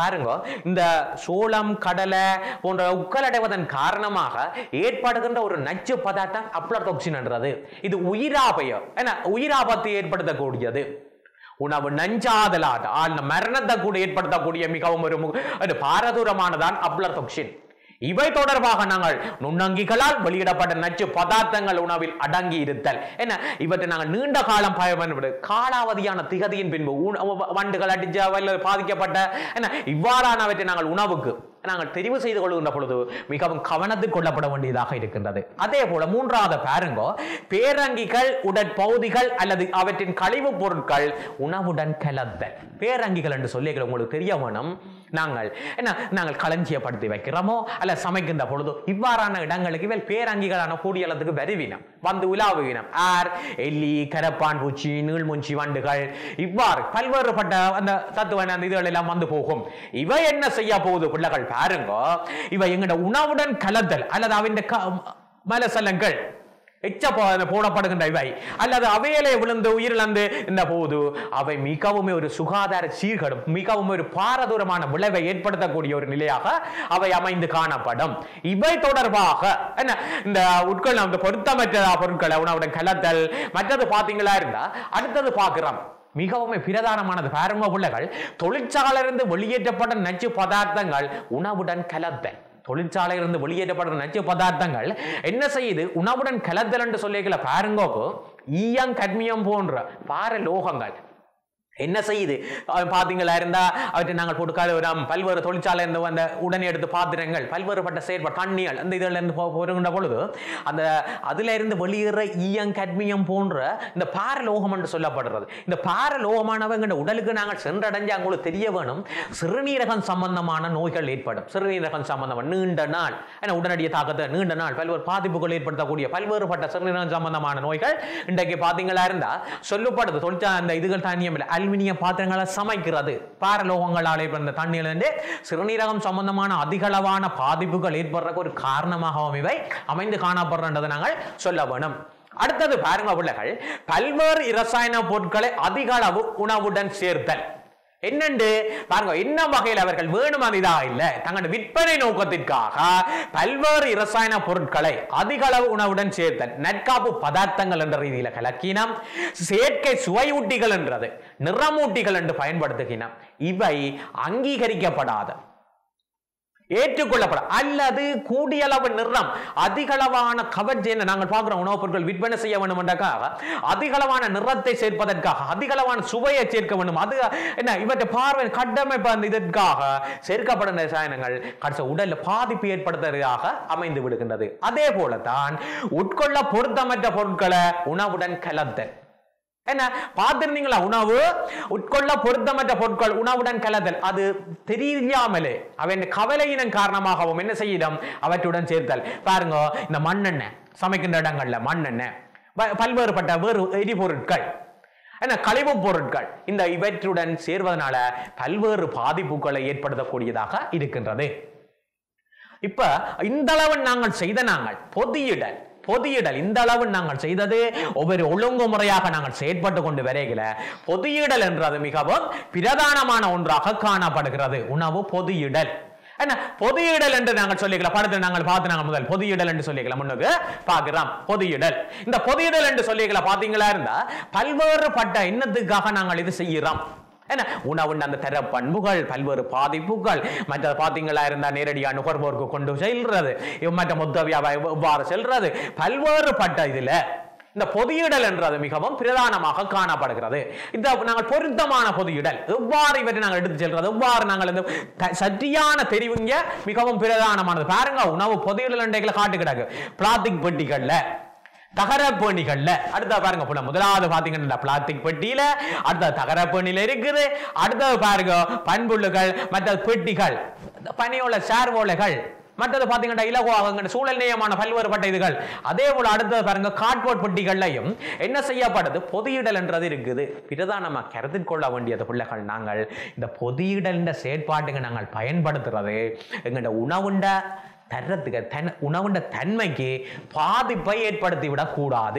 பாருங்க இந்த சோளம் கடலை போன்ற உக்கலடைவதன் காரணமாக ஏற்படுகின்ற ஒரு நச்சு பதார்த்தம் அப்ளடோக்சின் என்றது. இது உயிராபயம் என்ன உயிராபத்தை ஏற்படுத்தக்கூடியது. உணவு நஞ்சாதலால் மரணத்தை கூட ஏற்படுத்தக்கூடிய மிகவும் ஒரு பாரதூரமானதான் அப்ளடோக்சின். இவை தொடர்பாக நாங்கள் நுண்ணங்கிகளால் வெளியிடப்பட்ட நச்சு பதார்த்தங்கள் உணவில் அடங்கி இருத்தல் என்ன இவற்றை நாங்கள் நீண்ட காலம் பயன்படுத்த காலாவதியான திகதியின் பின்பு வண்டுகள் அடிச்ச பாதிக்கப்பட்ட என்ன இவ்வாறானவற்றை நாங்கள் உணவுக்கு நாங்கள் தெரிவு செய்து கொள்கின்ற பொழுது மிகவும் கவனத்தில் கொள்ளப்பட வேண்டியதாக இருக்கின்றது. அதே போல மூன்றாவது பாருங்கோ பேரங்கிகள் உடற்பகுதிகள் அல்லது அவற்றின் கழிவுப் பொருட்கள் உணவுடன் கலத்தல். பேரங்கிகள் என்று சொல்லி உங்களுக்கு தெரிய வேணும். நாங்கள் என்ன நாங்கள் களஞ்சியப்படுத்தி வைக்கிறோமோ அல்ல சமைக்கின்ற பொழுது இவ்வாறான இடங்களுக்கு இவள் பேரங்கிகளான கூடியளத்துக்கு வருவினம் வந்து உலாவுவினம். ஆர் எல்லி கரப்பான் பூச்சி நீள்மூஞ்சி வண்டுகள் இவ்வாறு பல்வேறுபட்ட அந்த தத்துவ இதுகள் எல்லாம் வந்து போகும். இவை என்ன செய்ய போகுது பிள்ளைகள் பாருங்க, இவை எங்கட உணவுடன் கலத்தல் அல்லது அவன் மலசலங்கள் எச்ச போடப்படுகின்ற இவை அல்லது அவையிலே விழுந்து உயிரிழந்து இந்த போது அவை மிகவும் ஒரு சுகாதார சீர்கேடும் மிகவும் ஒரு பாரதூரமான விளைவை ஏற்படுத்தக்கூடிய ஒரு நிலையாக அவை அமைந்து காணப்படும். இவை தொடர்பாக என்ன இந்த உட்கொள்ள பொருத்தமற்ற பொருட்களை உணவுடன் கலத்தல். மற்றது பாத்தீங்களா இருந்தா அடுத்தது பார்க்கிறோம் மிகவும் பிரதானமானது பாருங்க பிள்ளைகள் தொழிற்சாலையிலிருந்து வெளியேற்றப்பட்ட நச்சு பதார்த்தங்கள் உணவுடன் கலத்தல். தொழிற்சாலையிலிருந்து வெளியேற்றப்பட்ட நச்சு பதார்த்தங்கள் என்ன செய்யுது உணவுடன் கலத்தல் என்று சொல்லிக்கல பாருங்கோக்கு ஈயம் கட்மியம் போன்ற பார லோகங்கள் என்ன செய்யுது பாத்தீங்களா இருந்தா அவற்றை நாங்கள் போட்டு பல்வேறு தொழிற்சாலை இருந்து வந்த உடனே எடுத்து பாத்திரங்கள் பல்வேறுபட்ட செயற்பாடு தண்ணிகள் அந்த இதுல இருந்து போகின்ற பொழுது அந்த அதுல இருந்து வெளியேற ஈயம் கட்மியம் போன்ற இந்த பாரலோகம் என்று சொல்லப்படுறது. இந்த பாரலோகமானவங்க உடலுக்கு நாங்கள் சென்றடைஞ்சு அவங்களுக்கு தெரிய வேணும் சிறுநீரகம் சம்பந்தமான நோய்கள் ஏற்படும். சிறுநீரகம் சம்பந்தமான நீண்ட நாள் ஏன்னா உடனடிய தாக்கத்தை நீண்ட நாள் பல்வேறு பாதிப்புகள் ஏற்படுத்தக்கூடிய பல்வேறுபட்ட சிறுநீரகம் சம்பந்தமான நோய்கள் இன்றைக்கு பாத்தீங்களா இருந்தா சொல்லப்படுது. தொழிற்சாலை அந்த இதுகள் தானியம் இல்லை அலுமினிய பாத்திரங்களை சமைக்கிறது பாரலோகங்களால் ஏற்படுத்த தண்ணீரிலிருந்து சிறுநீரகம் சம்பந்தமான அதிகளவான பாதிப்புகள் ஏற்படுறதுக்கு ஒரு காரணமாகவும் இவை அமைந்து காணப்படுறதை நாங்கள் சொல்ல வேணும். அடுத்தது பாருங்க பிள்ளைகள் பல்வேறு இரசாயன பொருட்களை அதிக அளவு உணவுடன் சேர்த்தல். என்னண்டு பாருங்க என்ன வகையில் அவர்கள் வேணும் அதா இல்ல தங்களுடைய விற்பனை நோக்கத்திற்காக பல்வேறு இரசாயன பொருட்களை அதிக அளவு உணவுடன் சேர்த்தல். நற்காப்பு பதார்த்தங்கள் என்ற ரீதியில கலக்கினம் செயற்கை சுவையூட்டிகள் என்றது நிறமூட்டிகள் என்று பயன்படுத்துகினம். இவை அங்கீகரிக்கப்படாத ஏற்றுக்கொள்ளப்பட அல்லது கூடிய அளவு நிறம் அதிகளவான கவர்ச்சி நாங்கள் பார்க்கிறோம் உணவுப் பொருட்கள் விற்பனை செய்ய வேண்டும் என்றாக அதிகளவான நிறத்தை சேர்ப்பதற்காக அதிகளவான சுவையை சேர்க்க வேண்டும். அது என்ன இவற்றை பார்வை கட்டமைப்பு இதற்காக சேர்க்கப்படும் ரசாயனங்கள் கடைசி உடலில் பாதிப்பு ஏற்படுத்துவதாக அமைந்து விடுகின்றது. அதே போலதான் உட்கொள்ள பொருத்தமற்ற பொருட்களை உணவுடன் கலத்தல். என்ன பார்த்திருந்தீங்களா உணவு உட்கொள்ள பொருத்தமற்ற பொருட்கள் உணவுடன் கலத்தல் அது தெரியாமலே அவன் கவலையினம் காரணமாகவும் என்ன செய்யும் அவற்றுடன் சேர்த்தல். பாருங்க இந்த மண்ணெண்ணெய் சமைக்கின்ற இடங்கள்ல மண்ணெண்ணெய் பல்வேறுபட்ட வேறு எரிபொருட்கள் என்ன கழிவுப் பொருட்கள் இந்த இவற்றுடன் சேர்வதனால பல்வேறு பாதிப்புகளை ஏற்படுத்தக்கூடியதாக இருக்கின்றது. இப்ப இந்த அளவு நாங்கள் செய்த நாங்கள் பொதியிடல் பொதியிடல் இந்த அளவு நாங்கள் செய்தது ஒவ்வொரு ஒழுங்குமுறையாக நாங்கள் செயற்பட்டு கொண்டு வரைகிற பொதியிடல் என்றது மிகவும் பிரதானமான ஒன்றாக காணப்படுகிறது. உணவு பொதியிடல் என்ன பொதியிடல் என்று நாங்கள் சொல்லிக்கலாம். படத்தில் நாங்கள் பார்த்து நாங்கள் முதல் பொதியிடல் என்று சொல்லிக்கலாம் முன்னுக்கு பார்க்கிறோம். பொதியிடல் இந்த பொதியிடல் என்று சொல்லிக்கலாம் பாத்தீங்களா இருந்தா பல்வேறு பட்ட எண்ணத்துக்காக நாங்கள் இது செய்கிறோம். என்ன உணவுண்ட அந்த தர பண்புகள் பல்வேறு பாதிப்புகள் மற்ற பாத்தீங்களா இருந்தா நேரடியாக நுகர்வோருக்கு கொண்டு செல்றது மற்ற மொத்த வியாபாரம் செல்றது பல்வேறு பட்ட இதுல இந்த பொதியிடல் என்றது மிகவும் பிரதானமாக காணப்படுகிறது. இந்த நாங்கள் பொருத்தமான பொதியிடல் எவ்வாறு இவற்றை நாங்கள் எடுத்து செல்றது எவ்வாறு நாங்கள் இந்த சரியான தெரிவுங்க மிகவும் பிரதானமானது. பாருங்க உணவு பொதியிடல் என்ற காட்டு கிடக்கு பிளாஸ்டிக் பெட்டிகள்ல தகரப்பேணிகள்ல அடுத்த பாருங்க புள்ள முதலாவது பாத்தீங்கன்னா பிளாஸ்டிக் பெட்டியில அடுத்த தகரப்பேணியில இருக்குது. அடுத்தது பாருங்க பண்புள்ளுகள் மற்ற பெட்டிகள் பனியோல சேர்வோலைகள் மற்றது பாத்தீங்கன்னா இலகுவாக சூழல் நேயமான பல்வேறுபட்ட இதுகள். அதே போல அடுத்தது பாருங்க கார்ட்போர்ட் பெட்டிகள்லையும் என்ன செய்யப்படுது பொதியிடல் என்றது இருக்குது. பிரதானமா கருத்தில் கொள்ள வேண்டியது பிள்ளைகள் நாங்கள் இந்த பொதியிடல் செயற்பாட்டுக்கு நாங்கள் பயன்படுத்துறது எங்கள்ட உணவுண்ட தரத்துக்கு தன் உணவுண்ட தன்மைக்கு பாதிப்பை ஏற்படுத்தி விடக்கூடாது.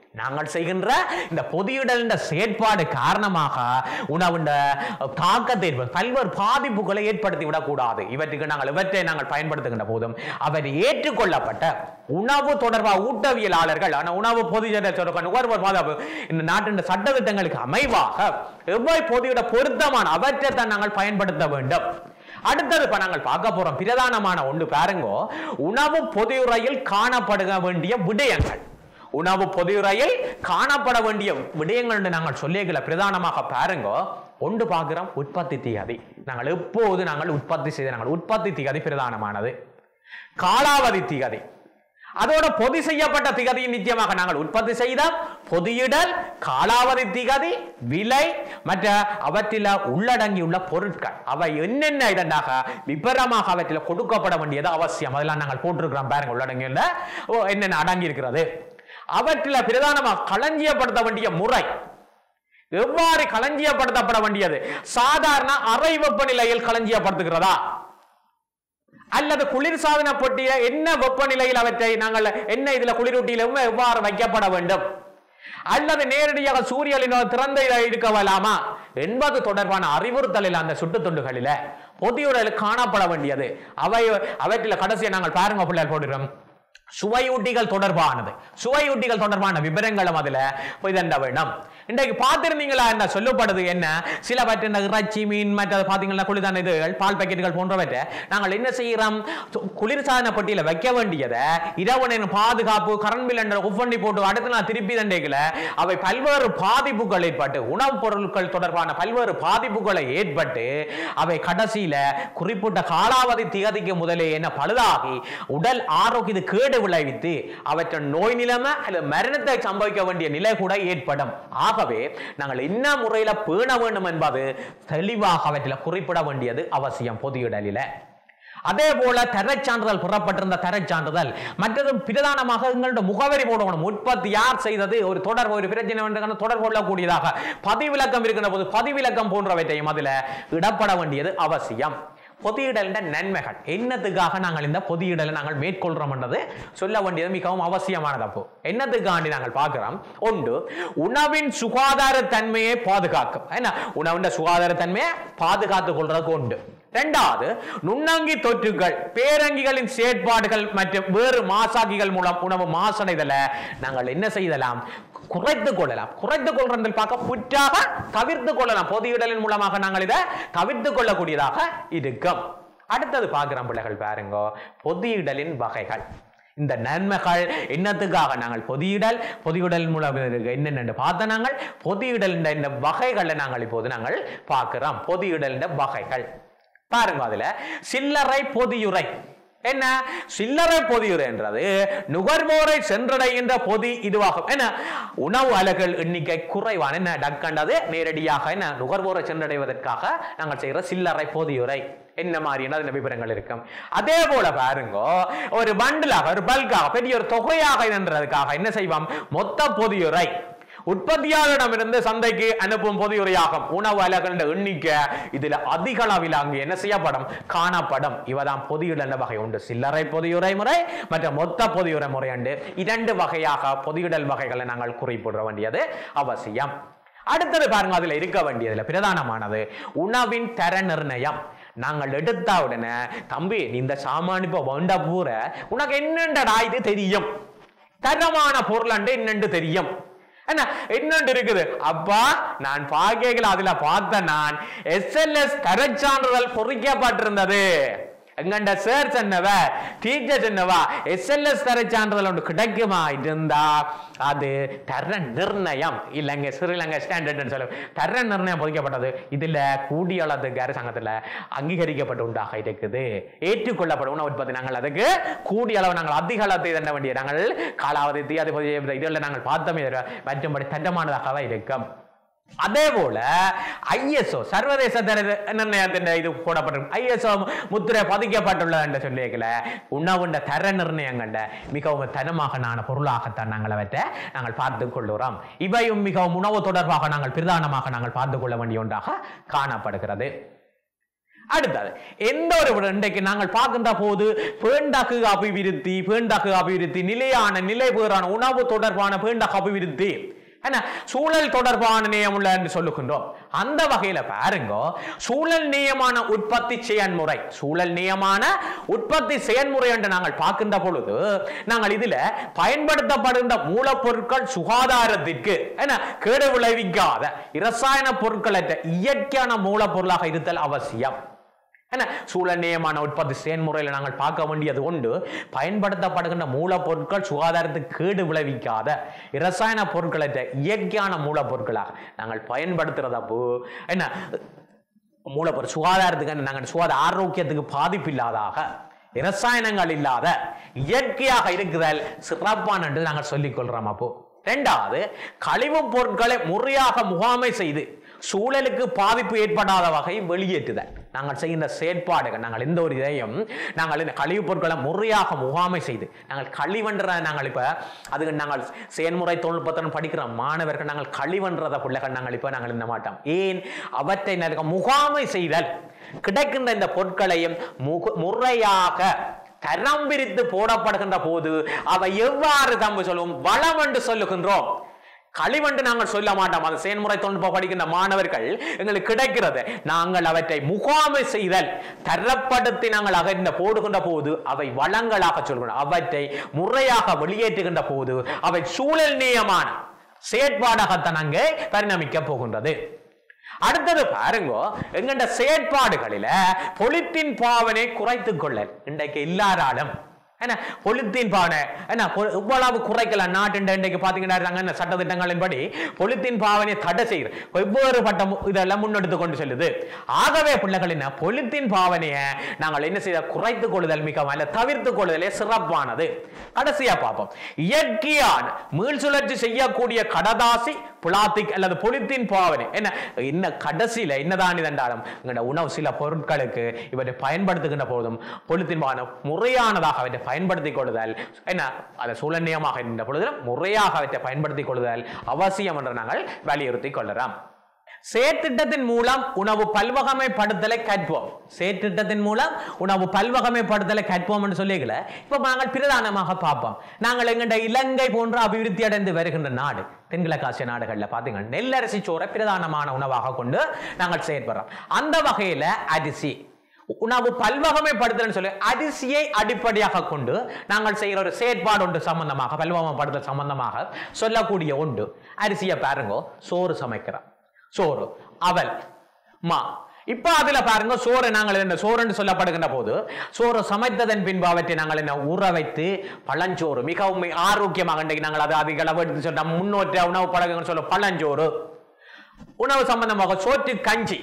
நாங்கள் செய்கின்ற இந்த பொதியிடல் செயற்பாடு காரணமாக உணவு தாக்கத்தை பல்வேறு பாதிப்புகளை ஏற்படுத்தி விடக்கூடாது. இவற்றுக்கு நாங்கள் இவற்றை நாங்கள் பயன்படுத்துகின்ற போதும் அவர் ஏற்றுக்கொள்ளப்பட்ட உணவு தொடர்பாக ஊட்டவியலாளர்கள் உணவு பொதியிடல் நுகர்வோர் பாதுகாப்பு இந்த நாட்டின் சட்டத்திட்டங்களுக்கு அமைவாக எவ்வாறு பொதியிட பொருத்தமான அவற்றை தான் நாங்கள் பயன்படுத்த வேண்டும். அடுத்தது இப்ப நாங்கள் பார்க்க போறோம் பிரதானமான ஒன்று பாருங்க, உணவு பொதியுறையில் காணப்பட வேண்டிய விடயங்கள். உணவு பொதியுறையில் காணப்பட வேண்டிய விடயங்கள் என்று நாங்கள் சொல்லியல பிரதானமாக பாருங்க. ஒன்று பார்க்கிறோம் உற்பத்தி திகதி. நாங்கள் எப்போது நாங்கள் உற்பத்தி செய்த நாங்கள் உற்பத்தி திகதி பிரதானமானது. காலாவதி திகதி அதோட பொதி செய்யப்பட்ட திகதியின் நிச்சயமாக நாங்கள் உற்பத்தி செய்த பொதியிடல், காலாவதி திகதி, விலை மற்ற அவற்றில் உள்ளடங்கியுள்ள பொருட்கள் அவை என்னென்ன இதனாக விபரமாக அவற்றில் கொடுக்கப்பட வேண்டியது அவசியம். அதெல்லாம் நாங்கள் போட்டிருக்கிறோம் பாருங்க. உள்ளடங்கியுள்ள என்னென்ன அடங்கி இருக்கிறது. அவற்றில் பிரதானமாக களஞ்சியப்படுத்த வேண்டிய முறை எவ்வாறு களஞ்சியப்படுத்தப்பட வேண்டியது. சாதாரண அறை வெப்பநிலையில் களஞ்சியப்படுத்துகிறதா அல்லது குளிர்சாதன பொட்டிய என்ன வெப்பநிலையில் அவற்றை நாங்கள் என்ன இதுல குளிரூட்டியிலும் எவ்வாறு வைக்கப்பட வேண்டும் அல்லது நேரடியாக சூரியனின் திறந்த இருக்கலாமா என்பது தொடர்பான அறிவுறுத்தலில் அந்த சுட்டு துண்டுகளில பொதியுடல் காணப்பட வேண்டியது. அவை அவற்றில் கடைசியை நாங்கள் பாருங்க பிள்ளைகள் போடுகிறோம் சுவையூட்டிகள் தொடர்பானது. சுவையூட்டிகள் தொடர்பான விவரங்களும் அதுல இதென்ன வேணும். இன்றைக்கு பார்த்திருந்தீங்களா என்ன சொல்லப்படுது என்ன சில பற்ற இறைச்சி மீன் மற்ற பாத்தீங்கன்னா குளிர்தான இதுகள் பால் பாக்கெட்டுகள் போன்றவற்றை நாங்கள் என்ன செய்யறோம் குளிர்சாதன பட்டியல வைக்க வேண்டியதை இரவு பாதுகாப்பு கரண்ட் பில் என்ற ஒவ்வொன்றி போட்டு அடுத்த நாள் திருப்பி தண்டைகள அவை பல்வேறு பாதிப்புகள் ஏற்பட்டு உணவுப் பொருட்கள் தொடர்பான பல்வேறு பாதிப்புகளை ஏற்பட்டு அவை கடைசியில குறிப்பிட்ட காலாவதி திகதிக்கு முதலே என்ன பழுதாகி உடல் ஆரோக்கிய கேடு விளைவித்து அவற்றின் நோய் நிலைமை அல்லது மரணத்தை சம்பவிக்க வேண்டிய நிலை கூட ஏற்படும். ஆகவே நாங்கள் என்ன முறையில் பேண வேண்டும் என்பது தெளிவாக அவற்றில் குறிப்பிட வேண்டியது அவசியம் பொதியிடலில். அதே போல தரச்சான்றிதழ் பெறப்பட்டிருந்த தரச்சான்றிதழ் மற்றதும் பிரதானமாக எங்களுடைய முகவரி போடணும். உற்பத்தி யார் செய்தது ஒரு தொடர்பு ஒரு பிரச்சனை தொடர்பு கொள்ளக்கூடியதாக பதிவிலக்கம் இருக்கின்ற போது பதிவிலக்கம் போன்றவற்றையும் அதில் இடப்பட வேண்டியது அவசியம். பொதியிடல் நன்மைகள் என்னத்துக்காக நாங்கள் இந்த பொதியிடலை நாங்கள் மேற்கொள்றோம் என்றது சொல்ல வேண்டியது மிகவும் அவசியமானது. அப்போ என்னத்துக்காண்டி நாங்கள் பார்க்கிறோம் ஒன்று உணவின் சுகாதார தன்மையை பாதுகாக்கும். என்ன உணவின் சுகாதார தன்மையை பாதுகாத்துக் கொள்றதுக்கு உண்டு. இரண்டாவது நுண்ணங்கி தொற்றுகள் பேரங்கிகளின் செயற்பாடுகள் மற்றும் வேறு மாசாக்கிகள் மூலம் உணவு மாசடைதலை நாங்கள் என்ன செய்யலாம் குறைத்துக் கொள்ளலாம். குறைத்துக் கொள்றதில் பார்க்க புற்றாக தவிர்த்து கொள்ளலாம். பொதியிடலின் மூலமாக நாங்கள் இதை தவிர்த்து கொள்ளக்கூடியதாக இருக்கும். அடுத்தது பார்க்கிறோம் பிள்ளைகள் பாருங்க பொதியிடலின் வகைகள். இந்த நன்மைகள் என்னத்துக்காக நாங்கள் பொதியிடல் பொதியிடல் மூலம் என்னென்ன பார்த்த நாங்கள் பொதியிடல் இந்த வகைகளை நாங்கள் இப்போது நாங்கள் பார்க்கிறோம். பொதியிடல் வகைகள் பாருங்க. அதுல சில்லறை பொதியுரை என்ன சில்லறை பொதியுரை என்றது நுகர்வோரை சென்றடைகின்ற பொதி இதுவாகும். என்ன உணவு அலகுகள் எண்ணிக்கை குறைவான என்ன டக்கண்டது நேரடியாக என்ன நுகர்வோரை சென்றடைவதற்காக நாங்கள் செய்கிற சில்லறை பொதியுரை என்ன மாதிரியான விவரங்கள் இருக்கும். அதே போல பாருங்க ஒரு பண்டிலாக ஒரு பல்காக பெரிய ஒரு தொகையாக என்றதுக்காக என்ன செய்வோம் மொத்த பொதியுரை உற்பத்தியாளரிடமிருந்து சந்தைக்கு அனுப்பும் பொதியுரையாகும். உணவு அலகுகள் எண்ணிக்கை இதுல அதிக அளவில் அங்கு என்ன செய்யப்படும் காணப்படும். இவதான் பொதியிடல் வகை உண்டு. சில்லறை பொதியுரை முறை மற்றும் மொத்த பொதியுரை முறை உண்டு. இரண்டு வகையாக பொதியிடல் வகைகளை நாங்கள் குறிப்பிட வேண்டியது அவசியம். அடுத்தது பாருங்க அதுல இருக்க வேண்டியதுல பிரதானமானது உணவின் தர நிர்ணயம். நாங்கள் எடுத்த உடனே தம்பி இந்த சாமான் இப்ப வேண்ட பூர உனக்கு என்னண்டா இது தெரியும் தரமான பொருள் என்னென்று தெரியும் என்ன என்னண்டு இருக்குது அப்பா நான் பாக்கைகள் அதுல பார்த்த நான் எஸ்எல்எஸ் தரச்சான்றிதழ் பொறிக்கப்பட்டிருந்தது. எங்கண்ட சார் சொன்னவ டீச்சர் சொன்னவா எஸ்எல்எஸ் தரச்சான்றிதழ் ஒன்று கிடைக்குமா இருந்தா அது தர நிர்ணயம் இல்லைங்க ஸ்ரீலங்கா ஸ்டாண்டர்ட் சொல்ல தர நிர்ணயம் பொறிக்கப்பட்டது. இதுல கூடிய அளவுக்கு சங்கத்துல அங்கீகரிக்கப்பட்டு உண்டாக இருக்குது ஏற்றுக்கொள்ளப்படும் உணவு உற்பத்தி. நாங்கள் அதுக்கு கூடிய அளவு நாங்கள் அதிக அளவை தண்ட வேண்டிய நாங்கள் காலாவதி அது இதெல்லாம் நாங்கள் பார்த்தோமே மற்றும்படி தண்டமானதாக இருக்கும். அதே போல ஐஎஸ்ஓ சர்வதேச தர நிர்ணயத்தின் இது போடப்பட்டிருக்கும். ஐஎஸ்ஓ முத்திரை பதிக்கப்பட்டுள்ளது என்று சொல்லியிருக்கல உணவுண்ட தர நிர்ணயங்கண்ட மிகவும் தரமாக பொருளாகத்தான் நாங்கள் அவற்றை நாங்கள் பார்த்துக் கொள்கிறோம். இவையும் மிகவும் உணவு தொடர்பாக நாங்கள் பிரதானமாக நாங்கள் பார்த்துக் கொள்ள வேண்டிய ஒன்றாக காணப்படுகிறது. அடுத்தது எந்த ஒரு இன்றைக்கு நாங்கள் பார்க்கின்ற போது பேண்டகு அபிவிருத்தி பேண்டகு அபிவிருத்தி நிலையான நிலை பேறான உணவு தொடர்பான பேண்டகு அபிவிருத்தி என்ன சூழல் தொடர்பான நியமுள்ள என்று சொல்லுகின்றோம். அந்த வகையில பாருங்க சூழல் நியமான உற்பத்தி செயல்முறை சூழல் நியமான உற்பத்தி செயல்முறை என்று நாங்கள் பார்க்கின்ற பொழுது நாங்கள் இதுல பயன்படுத்தப்படுகின்ற மூலப்பொருட்கள் சுகாதாரத்திற்கு என்ன கேடு விளைவிக்காத இரசாயன பொருட்களற்ற இயற்கையான மூலப்பொருளாக இருத்தல் அவசியம். என்ன சூழல் நியமான உற்பத்தி செயல்முறையில் நாங்கள் பார்க்க வேண்டியது உண்டு பயன்படுத்தப்படுகின்ற மூலப்பொருட்கள் சுகாதாரத்துக்கு கேடு விளைவிக்காத இரசாயன பொருட்களற்ற இயற்கையான மூலப்பொருட்களாக நாங்கள் பயன்படுத்துறதப்போ என்ன மூலப்பொருள் சுகாதாரத்துக்கு நாங்கள் சுகாதார ஆரோக்கியத்துக்கு பாதிப்பு இல்லாதாக இரசாயனங்கள் இல்லாத இயற்கையாக இருக்குதல் சிறப்பான என்று நாங்கள் சொல்லிக் கொள்றோம். அப்போ இரண்டாவது கழிவுப் பொருட்களை முறையாக முகாமை செய்து சூழலுக்கு பாதிப்பு ஏற்படாத வகையை வெளியேற்றுதல் நாங்கள் செய்கின்ற செயற்பாடுகள் நாங்கள் எந்த ஒரு இதையும் நாங்கள் இந்த கழிவுப் பொருட்களை முறையாக முகாமை செய்து நாங்கள் கழிவென்ற நாங்கள் இப்போ அதுக்கு நாங்கள் செயல்முறை தொழில்நுட்பத்துடன் படிக்கிற மாணவர்கள் நாங்கள் கழிவென்றத பிள்ளைகள் நாங்கள் இப்போ நாங்கள் இந்த மாட்டோம். ஏன் அவற்றை முகாமை செய்தல் கிடைக்கின்ற இந்த பொருட்களையும் முறையாக தரம் பிரித்து போடப்படுகின்ற போது அவை எவ்வாறு தம்பு சொல்லுவோம் வளம் என்று சொல்லுகின்றோம். கழிவென்று நாங்கள் சொல்ல மாட்டோம். அது செயல்முறை தொழில்நுட்பம் படிக்கின்ற மாணவர்கள் எங்களுக்கு கிடைக்கிறது நாங்கள் அவற்றை முகாமை செய்தல் தரப்படுத்தி நாங்கள் அகற்ற போடுகின்ற போது அவை வளங்களாக சொல்கிறோம். அவற்றை முறையாக வெளியேற்றுகின்ற போது அவை சூழல் நியமான செயற்பாடாகத்தான் அங்கே பரிணமிக்க போகின்றது. அடுத்தது பாருங்க எங்கண்ட செயற்பாடுகளில பொலித்தீன் பாவனை குறைத்துக் கொள்ளல் இன்றைக்கு எல்லாராலும் என்ன பொலித்தீன் பாவனை என்ன இவ்வளவு குறைக்கலாம் நாட்டு இன்றைக்கு பாத்தீங்கன்னா சட்டத்திட்டங்களின்படி பொலித்தீன் பாவனை தடை செய்யுது வெவ்வேறு பட்டம் இதெல்லாம் முன்னெடுத்து கொண்டு செல்லுது. ஆகவே பிள்ளைகள் என்ன பொலித்தீன் பாவனையை நாங்கள் என்ன செய்ய குறைத்துக் கொள்ளுதல் மிக அல்ல தவிர்த்துக் கொள்ளுதலே சிறப்பானது. கடைசியா பார்ப்போம் இயற்கையான மீள் சுழற்சி செய்யக்கூடிய கடதாசி பிளாஸ்டிக் அல்லது பொலித்தீன் பாவனை என்ன என்ன கடைசியில என்னதான் இதென்றாலும் எங்களோட உணவு சில பொருட்களுக்கு இவற்றை பயன்படுத்துகின்ற போதும் பொலித்தீன் பாவனை முறையானதாக அவற்றை பயன்படுத்திக் கொள்ளுதல் என்ன அதை சூழல்நியமாக இருந்த பொழுதிலும் முறையாக அவற்றை பயன்படுத்திக் கொள்ளுதல் அவசியம் என்று நாங்கள் வலியுறுத்திக் கொள்ளலாம். செயற்திட்டத்தின் மூலம் உணவு பல்வகமைப்படுத்தலை கற்போம் செயற்திட்டத்தின் மூலம் உணவு பல்வகமைப்படுத்தலை கற்போம் என்று சொல்லிக்கல இப்ப நாங்கள் பிரதானமாக பார்ப்போம். நாங்கள் எங்கள்ட இலங்கை போன்ற அபிவிருத்தி அடைந்து வருகின்ற நாடு தென்கிழக்காசிய நாடுகள்ல பாத்தீங்கன்னா நெல்லரிசி சோறை பிரதானமான உணவாக கொண்டு நாங்கள் செயற்படுறோம். அந்த வகையில அரிசி உணவு பல்வகமைப்படுத்தல் சொல்லி அரிசியை அடிப்படையாக கொண்டு நாங்கள் செய்கிற ஒரு செயற்பாடு ஒன்று சம்பந்தமாக பல்வகமைப்படுத்தல் சம்பந்தமாக சொல்லக்கூடிய ஒன்று அரிசியை பாருங்க சோறு சமைக்கிறோம் சோறு அவல் மா இப்ப அதுல பாருங்க சோறு நாங்கள் என்ன சோறுன்னு சொல்லப்படுகின்ற போது சோறு சமைத்ததன் பின்பு அவற்றை நாங்கள் என்ன ஊற வைத்து பழஞ்சோறு மிகவும் ஆரோக்கியமாக இன்றைக்கு நாங்கள் அதை அதிக அளவு எடுத்து சொல்றோம் முன்னோற்ற உணவு பழக்கங்கள் சொல்ல பழஞ்சோறு உணவு சம்பந்தமாக சோற்று கஞ்சி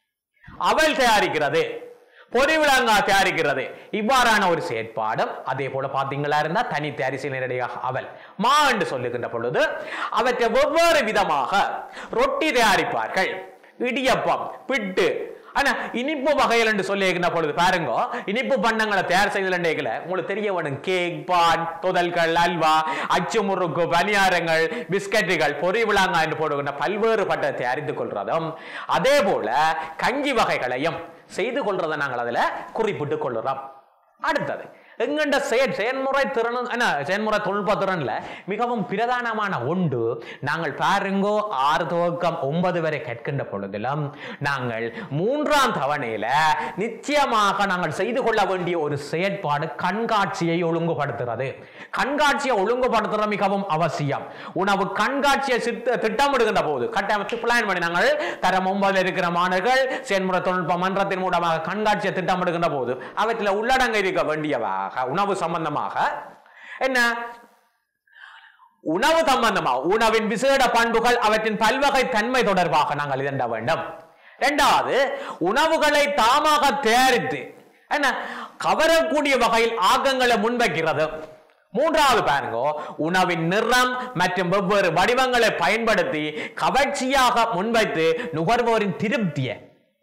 அவல் தயாரிக்கிறது பொறிவிலங்காய் தயாரிக்கிறது இவ்வாறான ஒரு செயற்பாடும் அதே போல பாத்தீங்களா இருந்தா தனி அரிசி நேரடியாக அவல் மா என்று சொல்லுகின்ற பொழுது அவற்றை வெவ்வேறு விதமாக ரொட்டி தயாரிப்பார்கள் இடியப்பம் பிட்டு ஆனா இனிப்பு வகைகள் என்று சொல்லியிருக்கின்ற பொழுது பாருங்க இனிப்பு பண்டங்களை தயார் செய்தல் உங்களுக்கு தெரிய வேணும் கேக் பான் தொதல்கள் அல்வா அச்சு முறுக்கு பணியாரங்கள் பிஸ்கட்டுகள் பொறி விளாங்கா என்று போடுகின்ற பல்வேறு பட்ட தயாரித்துக் கொள்றதும் அதே போல கஞ்சி வகைகளையும் செய்து கொள்றதை நாங்கள் அதுல குறிப்பிட்டுக் கொள்ளுறோம். அடுத்தது எங்கண்ட செயல் செயல்முறை திறன் என்ன செயல்முறை தொழில்நுட்ப திறன்ல மிகவும் பிரதானமான ஒன்று நாங்கள் பாருங்கோ ஆறு துவக்கம் ஒன்பது வரை கேட்கின்ற பொழுதிலும் நாங்கள் மூன்றாம் தவணையில நிச்சயமாக நாங்கள் செய்து கொள்ள வேண்டிய ஒரு செயற்பாடு கண்காட்சியை ஒழுங்குபடுத்துறது. கண்காட்சியை ஒழுங்குபடுத்துறது மிகவும் அவசியம். உணவு கண்காட்சியை திட்டமிடுகின்ற போது கட்டமைச்சு பிளான் பண்ணி நாங்கள் தரம் ஒன்பதுல இருக்கிற மாணவர்கள் செயல்முறை தொழில்நுட்ப மன்றத்தின் மூலமாக கண்காட்சியை திட்டமிடுகின்ற போது அவற்றில் உள்ளடங்க இருக்க வேண்டியவா உணவு சம்பந்தமாக என்ன உணவு சம்பந்தமாக உணவின் விசேட பண்புகள் அவற்றின் பல்வகை தன்மை தொடர்பாக நாங்கள் இதண்ட வேண்டும். இரண்டாவது உணவுகளை தாமாக தயாரித்து என்ன கவரக்கூடிய வகையில் ஆக்கங்களை முன்வைக்கிறது. மூன்றாவது பாருங்க உணவின் நிறம் மற்றும் வெவ்வேறு வடிவங்களை பயன்படுத்தி கவர்ச்சியாக முன்வைத்து நுகர்வோரின் திருப்தியை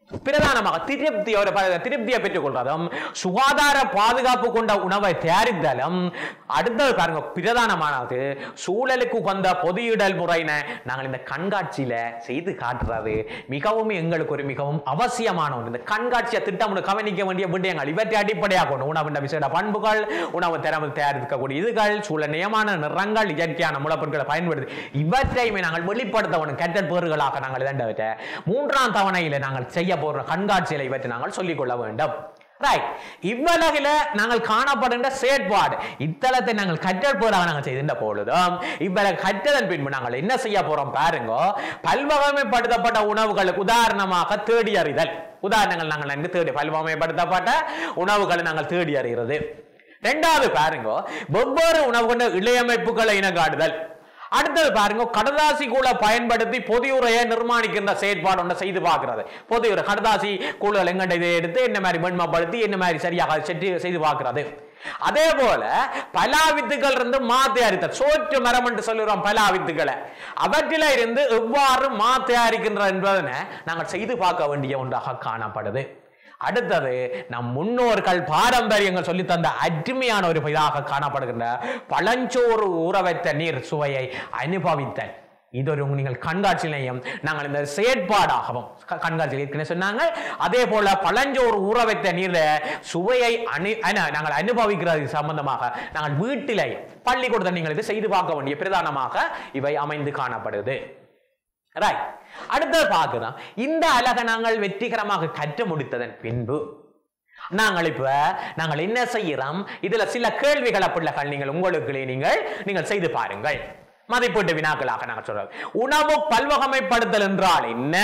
பிரதானமாக திருப்தி ஒரு திருப்தியை பெற்றுக் கொள்வதும் சுகாதார பாதுகாப்பு கொண்ட உணவை தயாரித்தாலும் அடுத்தது பாருங்க பிரதானமானது சூழலுக்கு உகந்த பொதியிடல் முறையின நாங்கள் இந்த கண்காட்சியில செய்து காட்டுறது மிகவும் எங்களுக்கு ஒரு மிகவும் அவசியமான ஒன்று. இந்த கண்காட்சியை திட்டம் கவனிக்க வேண்டிய விடயங்கள் இவற்றை அடிப்படையாக கொண்டு உணவின் விசேட பண்புகள், உணவு திறமை தயாரிக்கக்கூடிய இதுகள், சூழல் நியமான நிறங்கள், இயற்கையான மூலப்பொருட்களை பயன்படுத்தி இவற்றையுமே நாங்கள் வெளிப்படுத்த வேணும். கற்றல் பேறுகளாக நாங்கள் இதண்டவற்றை மூன்றாம் தவணையில நாங்கள் செய்ய போற கண்காட்சிகளை இவற்றை நாங்கள் சொல்லிக் கொள்ள வேண்டும். ரைட், இவ்வளவில் நாங்கள் காணப்படுகின்ற செயற்பாடு இத்தலத்தை நாங்கள் கற்றல் போராக நாங்கள் செய்கின்ற பொழுதும் இவ்வளவு கற்றதன் பின்பு நாங்கள் என்ன செய்ய போறோம் பாருங்க. பல்வகைமைப்படுத்தப்பட்ட உணவுகளுக்கு உதாரணமாக தேடி அறிதல் உதாரணங்கள் நாங்கள் நன்கு தேடி பல்வகைமைப்படுத்தப்பட்ட உணவுகளை நாங்கள் தேடி அறிகிறது. இரண்டாவது பாருங்க வெவ்வேறு உணவுகள இழையமைப்புகளை இனங்காடுதல். அடுத்தது பாருங்க கடதாசி கூழ பயன்படுத்தி பொதியுரையை நிர்மாணிக்கின்ற செயற்பாடு ஒன்றை செய்து பார்க்கிறது. பொதியுரை கடதாசி கூழல் எங்கண்ட இதை எடுத்து என்ன மாதிரி வெண்மைப்படுத்தி என்ன மாதிரி சரியாக செய்து பார்க்கிறது. அதே போல பலாவித்துக்கள் இருந்து மா தயாரித்தல் சோற்று மரம் என்று சொல்லுறோம். பலாவித்துக்களை அவற்றில இருந்து எவ்வாறு மா தயாரிக்கின்ற என்பதனை நாங்கள் செய்து பார்க்க வேண்டிய ஒன்றாக காணப்படுது. அடுத்தது நம் முன்னோர்கள் பாரம்பரியங்கள் சொல்லி தந்த அருமையான ஒரு இதாக காணப்படுகின்ற பழஞ்சோறு ஊற வைத்த நீர் சுவையை அனுபவித்தல். இது ஒரு நீங்கள் கண்காட்சியிலையும் நாங்கள் இந்த செயற்பாடாகவும் கண்காட்சியில் சொன்னாங்க. அதே போல பழஞ்சோறு ஊற வைத்த நீர்ல சுவையை அனு நாங்கள் அனுபவிக்கிறது சம்பந்தமாக நாங்கள் வீட்டிலேயும் பள்ளிக்கூடத்தை நீங்கள் இது செய்து பார்க்க வேண்டிய பிரதானமாக இவை அமைந்து காணப்படுது. ரைட், அடுத்தது பார்க்கிறோம். இந்த அழகை நாங்கள் வெற்றிகரமாக கற்று முடித்ததன் பின்பு நாங்கள் இப்ப நாங்கள் என்ன செய்யறோம், இதுல சில கேள்விகளை பிள்ளைகள் நீங்கள் உங்களுக்கு நீங்கள் நீங்கள் செய்து பாருங்கள். மதிப்பீட்டு வினாக்களாக நாங்கள் சொல்றோம். உணவு பல்வகைமைப்படுத்தல் என்றால் என்ன?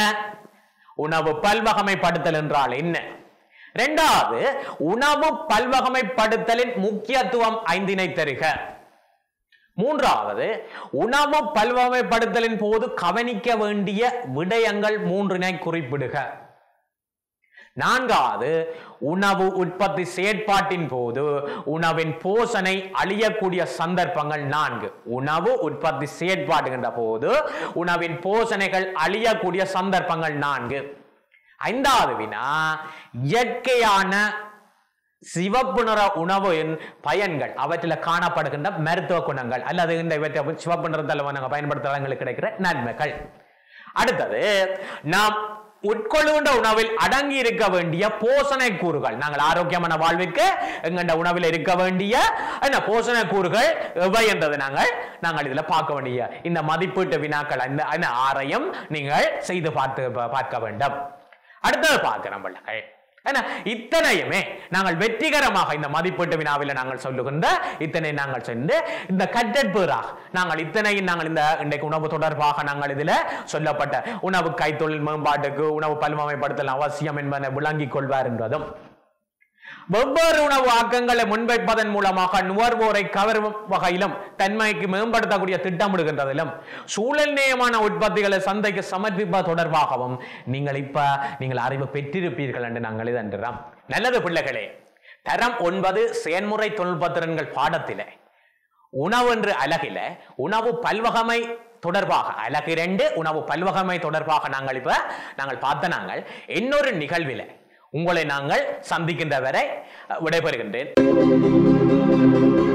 உணவு பல்வகைமைப்படுத்தல் என்றால் என்ன? இரண்டாவது, உணவு பல்வகைமைப்படுத்தலின் முக்கியத்துவம் ஐந்தினை தருக. மூன்றாவது, உணவு பல்வகைப்படுத்தலின் போது கவனிக்க வேண்டிய விடயங்கள் மூன்றினை குறிப்பிடுக. நான்காவது, உணவு உற்பத்தி செயற்பாட்டின் போது உணவின் போஷனை அழியக்கூடிய சந்தர்ப்பங்கள் நான்கு. உணவு உற்பத்தி செயற்பாடுகின்ற போது உணவின் போஷணைகள் அழியக்கூடிய சந்தர்ப்பங்கள் நான்கு. ஐந்தாவது வினா, இயற்கையான சிவப்பு நிற உணவின் பயன்கள் அவற்றில் காணப்படுகின்ற மருத்துவ குணங்கள் அல்லது இந்த சிவப்பு நிறத்தில் பயன்படுத்துறவங்களுக்கு கிடைக்கிற நன்மைகள். அடுத்தது, நாம் உட்கொள்ளுகின்ற உணவில் அடங்கி இருக்க வேண்டிய போஷணை கூறுகள். நாங்கள் ஆரோக்கியமான வாழ்விற்கு எங்கண்ட உணவில் இருக்க வேண்டிய என்ன போஷணை கூறுகள் எவை என்றது நாங்கள் நாங்கள் இதுல பார்க்க வேண்டிய இந்த மதிப்பீட்டு வினாக்கள் இந்த ஆரையும் நீங்கள் செய்து பார்த்து பார்க்க வேண்டும். அடுத்தது பார்க்கிறோம் பிள்ளைகள். இத்தனையுமே நாங்கள் வெற்றிகரமாக இந்த மதிப்பீட்டு வினாவில் நாங்கள் சொல்லுகின்ற இத்தனை நாங்கள் சென்று இந்த கற்றற்பேராக நாங்கள் இத்தனையும் நாங்கள் இந்த இன்றைக்கு உணவு தொடர்பாக நாங்கள் இதில் சொல்லப்பட்ட உணவு கைத்தொழில் மேம்பாட்டுக்கு உணவு பல்வகைப்படுத்தல் அவசியம் என்பதை விளங்கிக் கொள்வார் என்பதும் வெவ்வேறு உணவு ஆக்கங்களை முன்வைப்பதன் மூலமாக நுகர்வோரை கவரும் வகையிலும் தன்மைக்கு மேம்படுத்தக்கூடிய திட்டமிடுகின்றதிலும் சூழல் நியமான உற்பத்திகளை சந்தைக்கு சமர்ப்பிப்பது தொடர்பாகவும் நீங்கள் இப்ப நீங்கள் அறிவு பெற்றிருப்பீர்கள் என்று நாங்கள் இதன்றோம். நல்லது பிள்ளைகளே, தரம் ஒன்பது செயன்முறை தொழில்நுட்பத்திறன்கள் பாடத்திலே உணவு என்று அலகில உணவு பல்வகமை தொடர்பாக அலகு இரண்டு உணவு பல்வகமை தொடர்பாக நாங்கள் இப்ப நாங்கள் பார்த்த நாங்கள் இன்னொரு நிகழ்வில உங்களை நாங்கள் சந்திக்கின்ற வரை விடைபெறுகின்றேன்.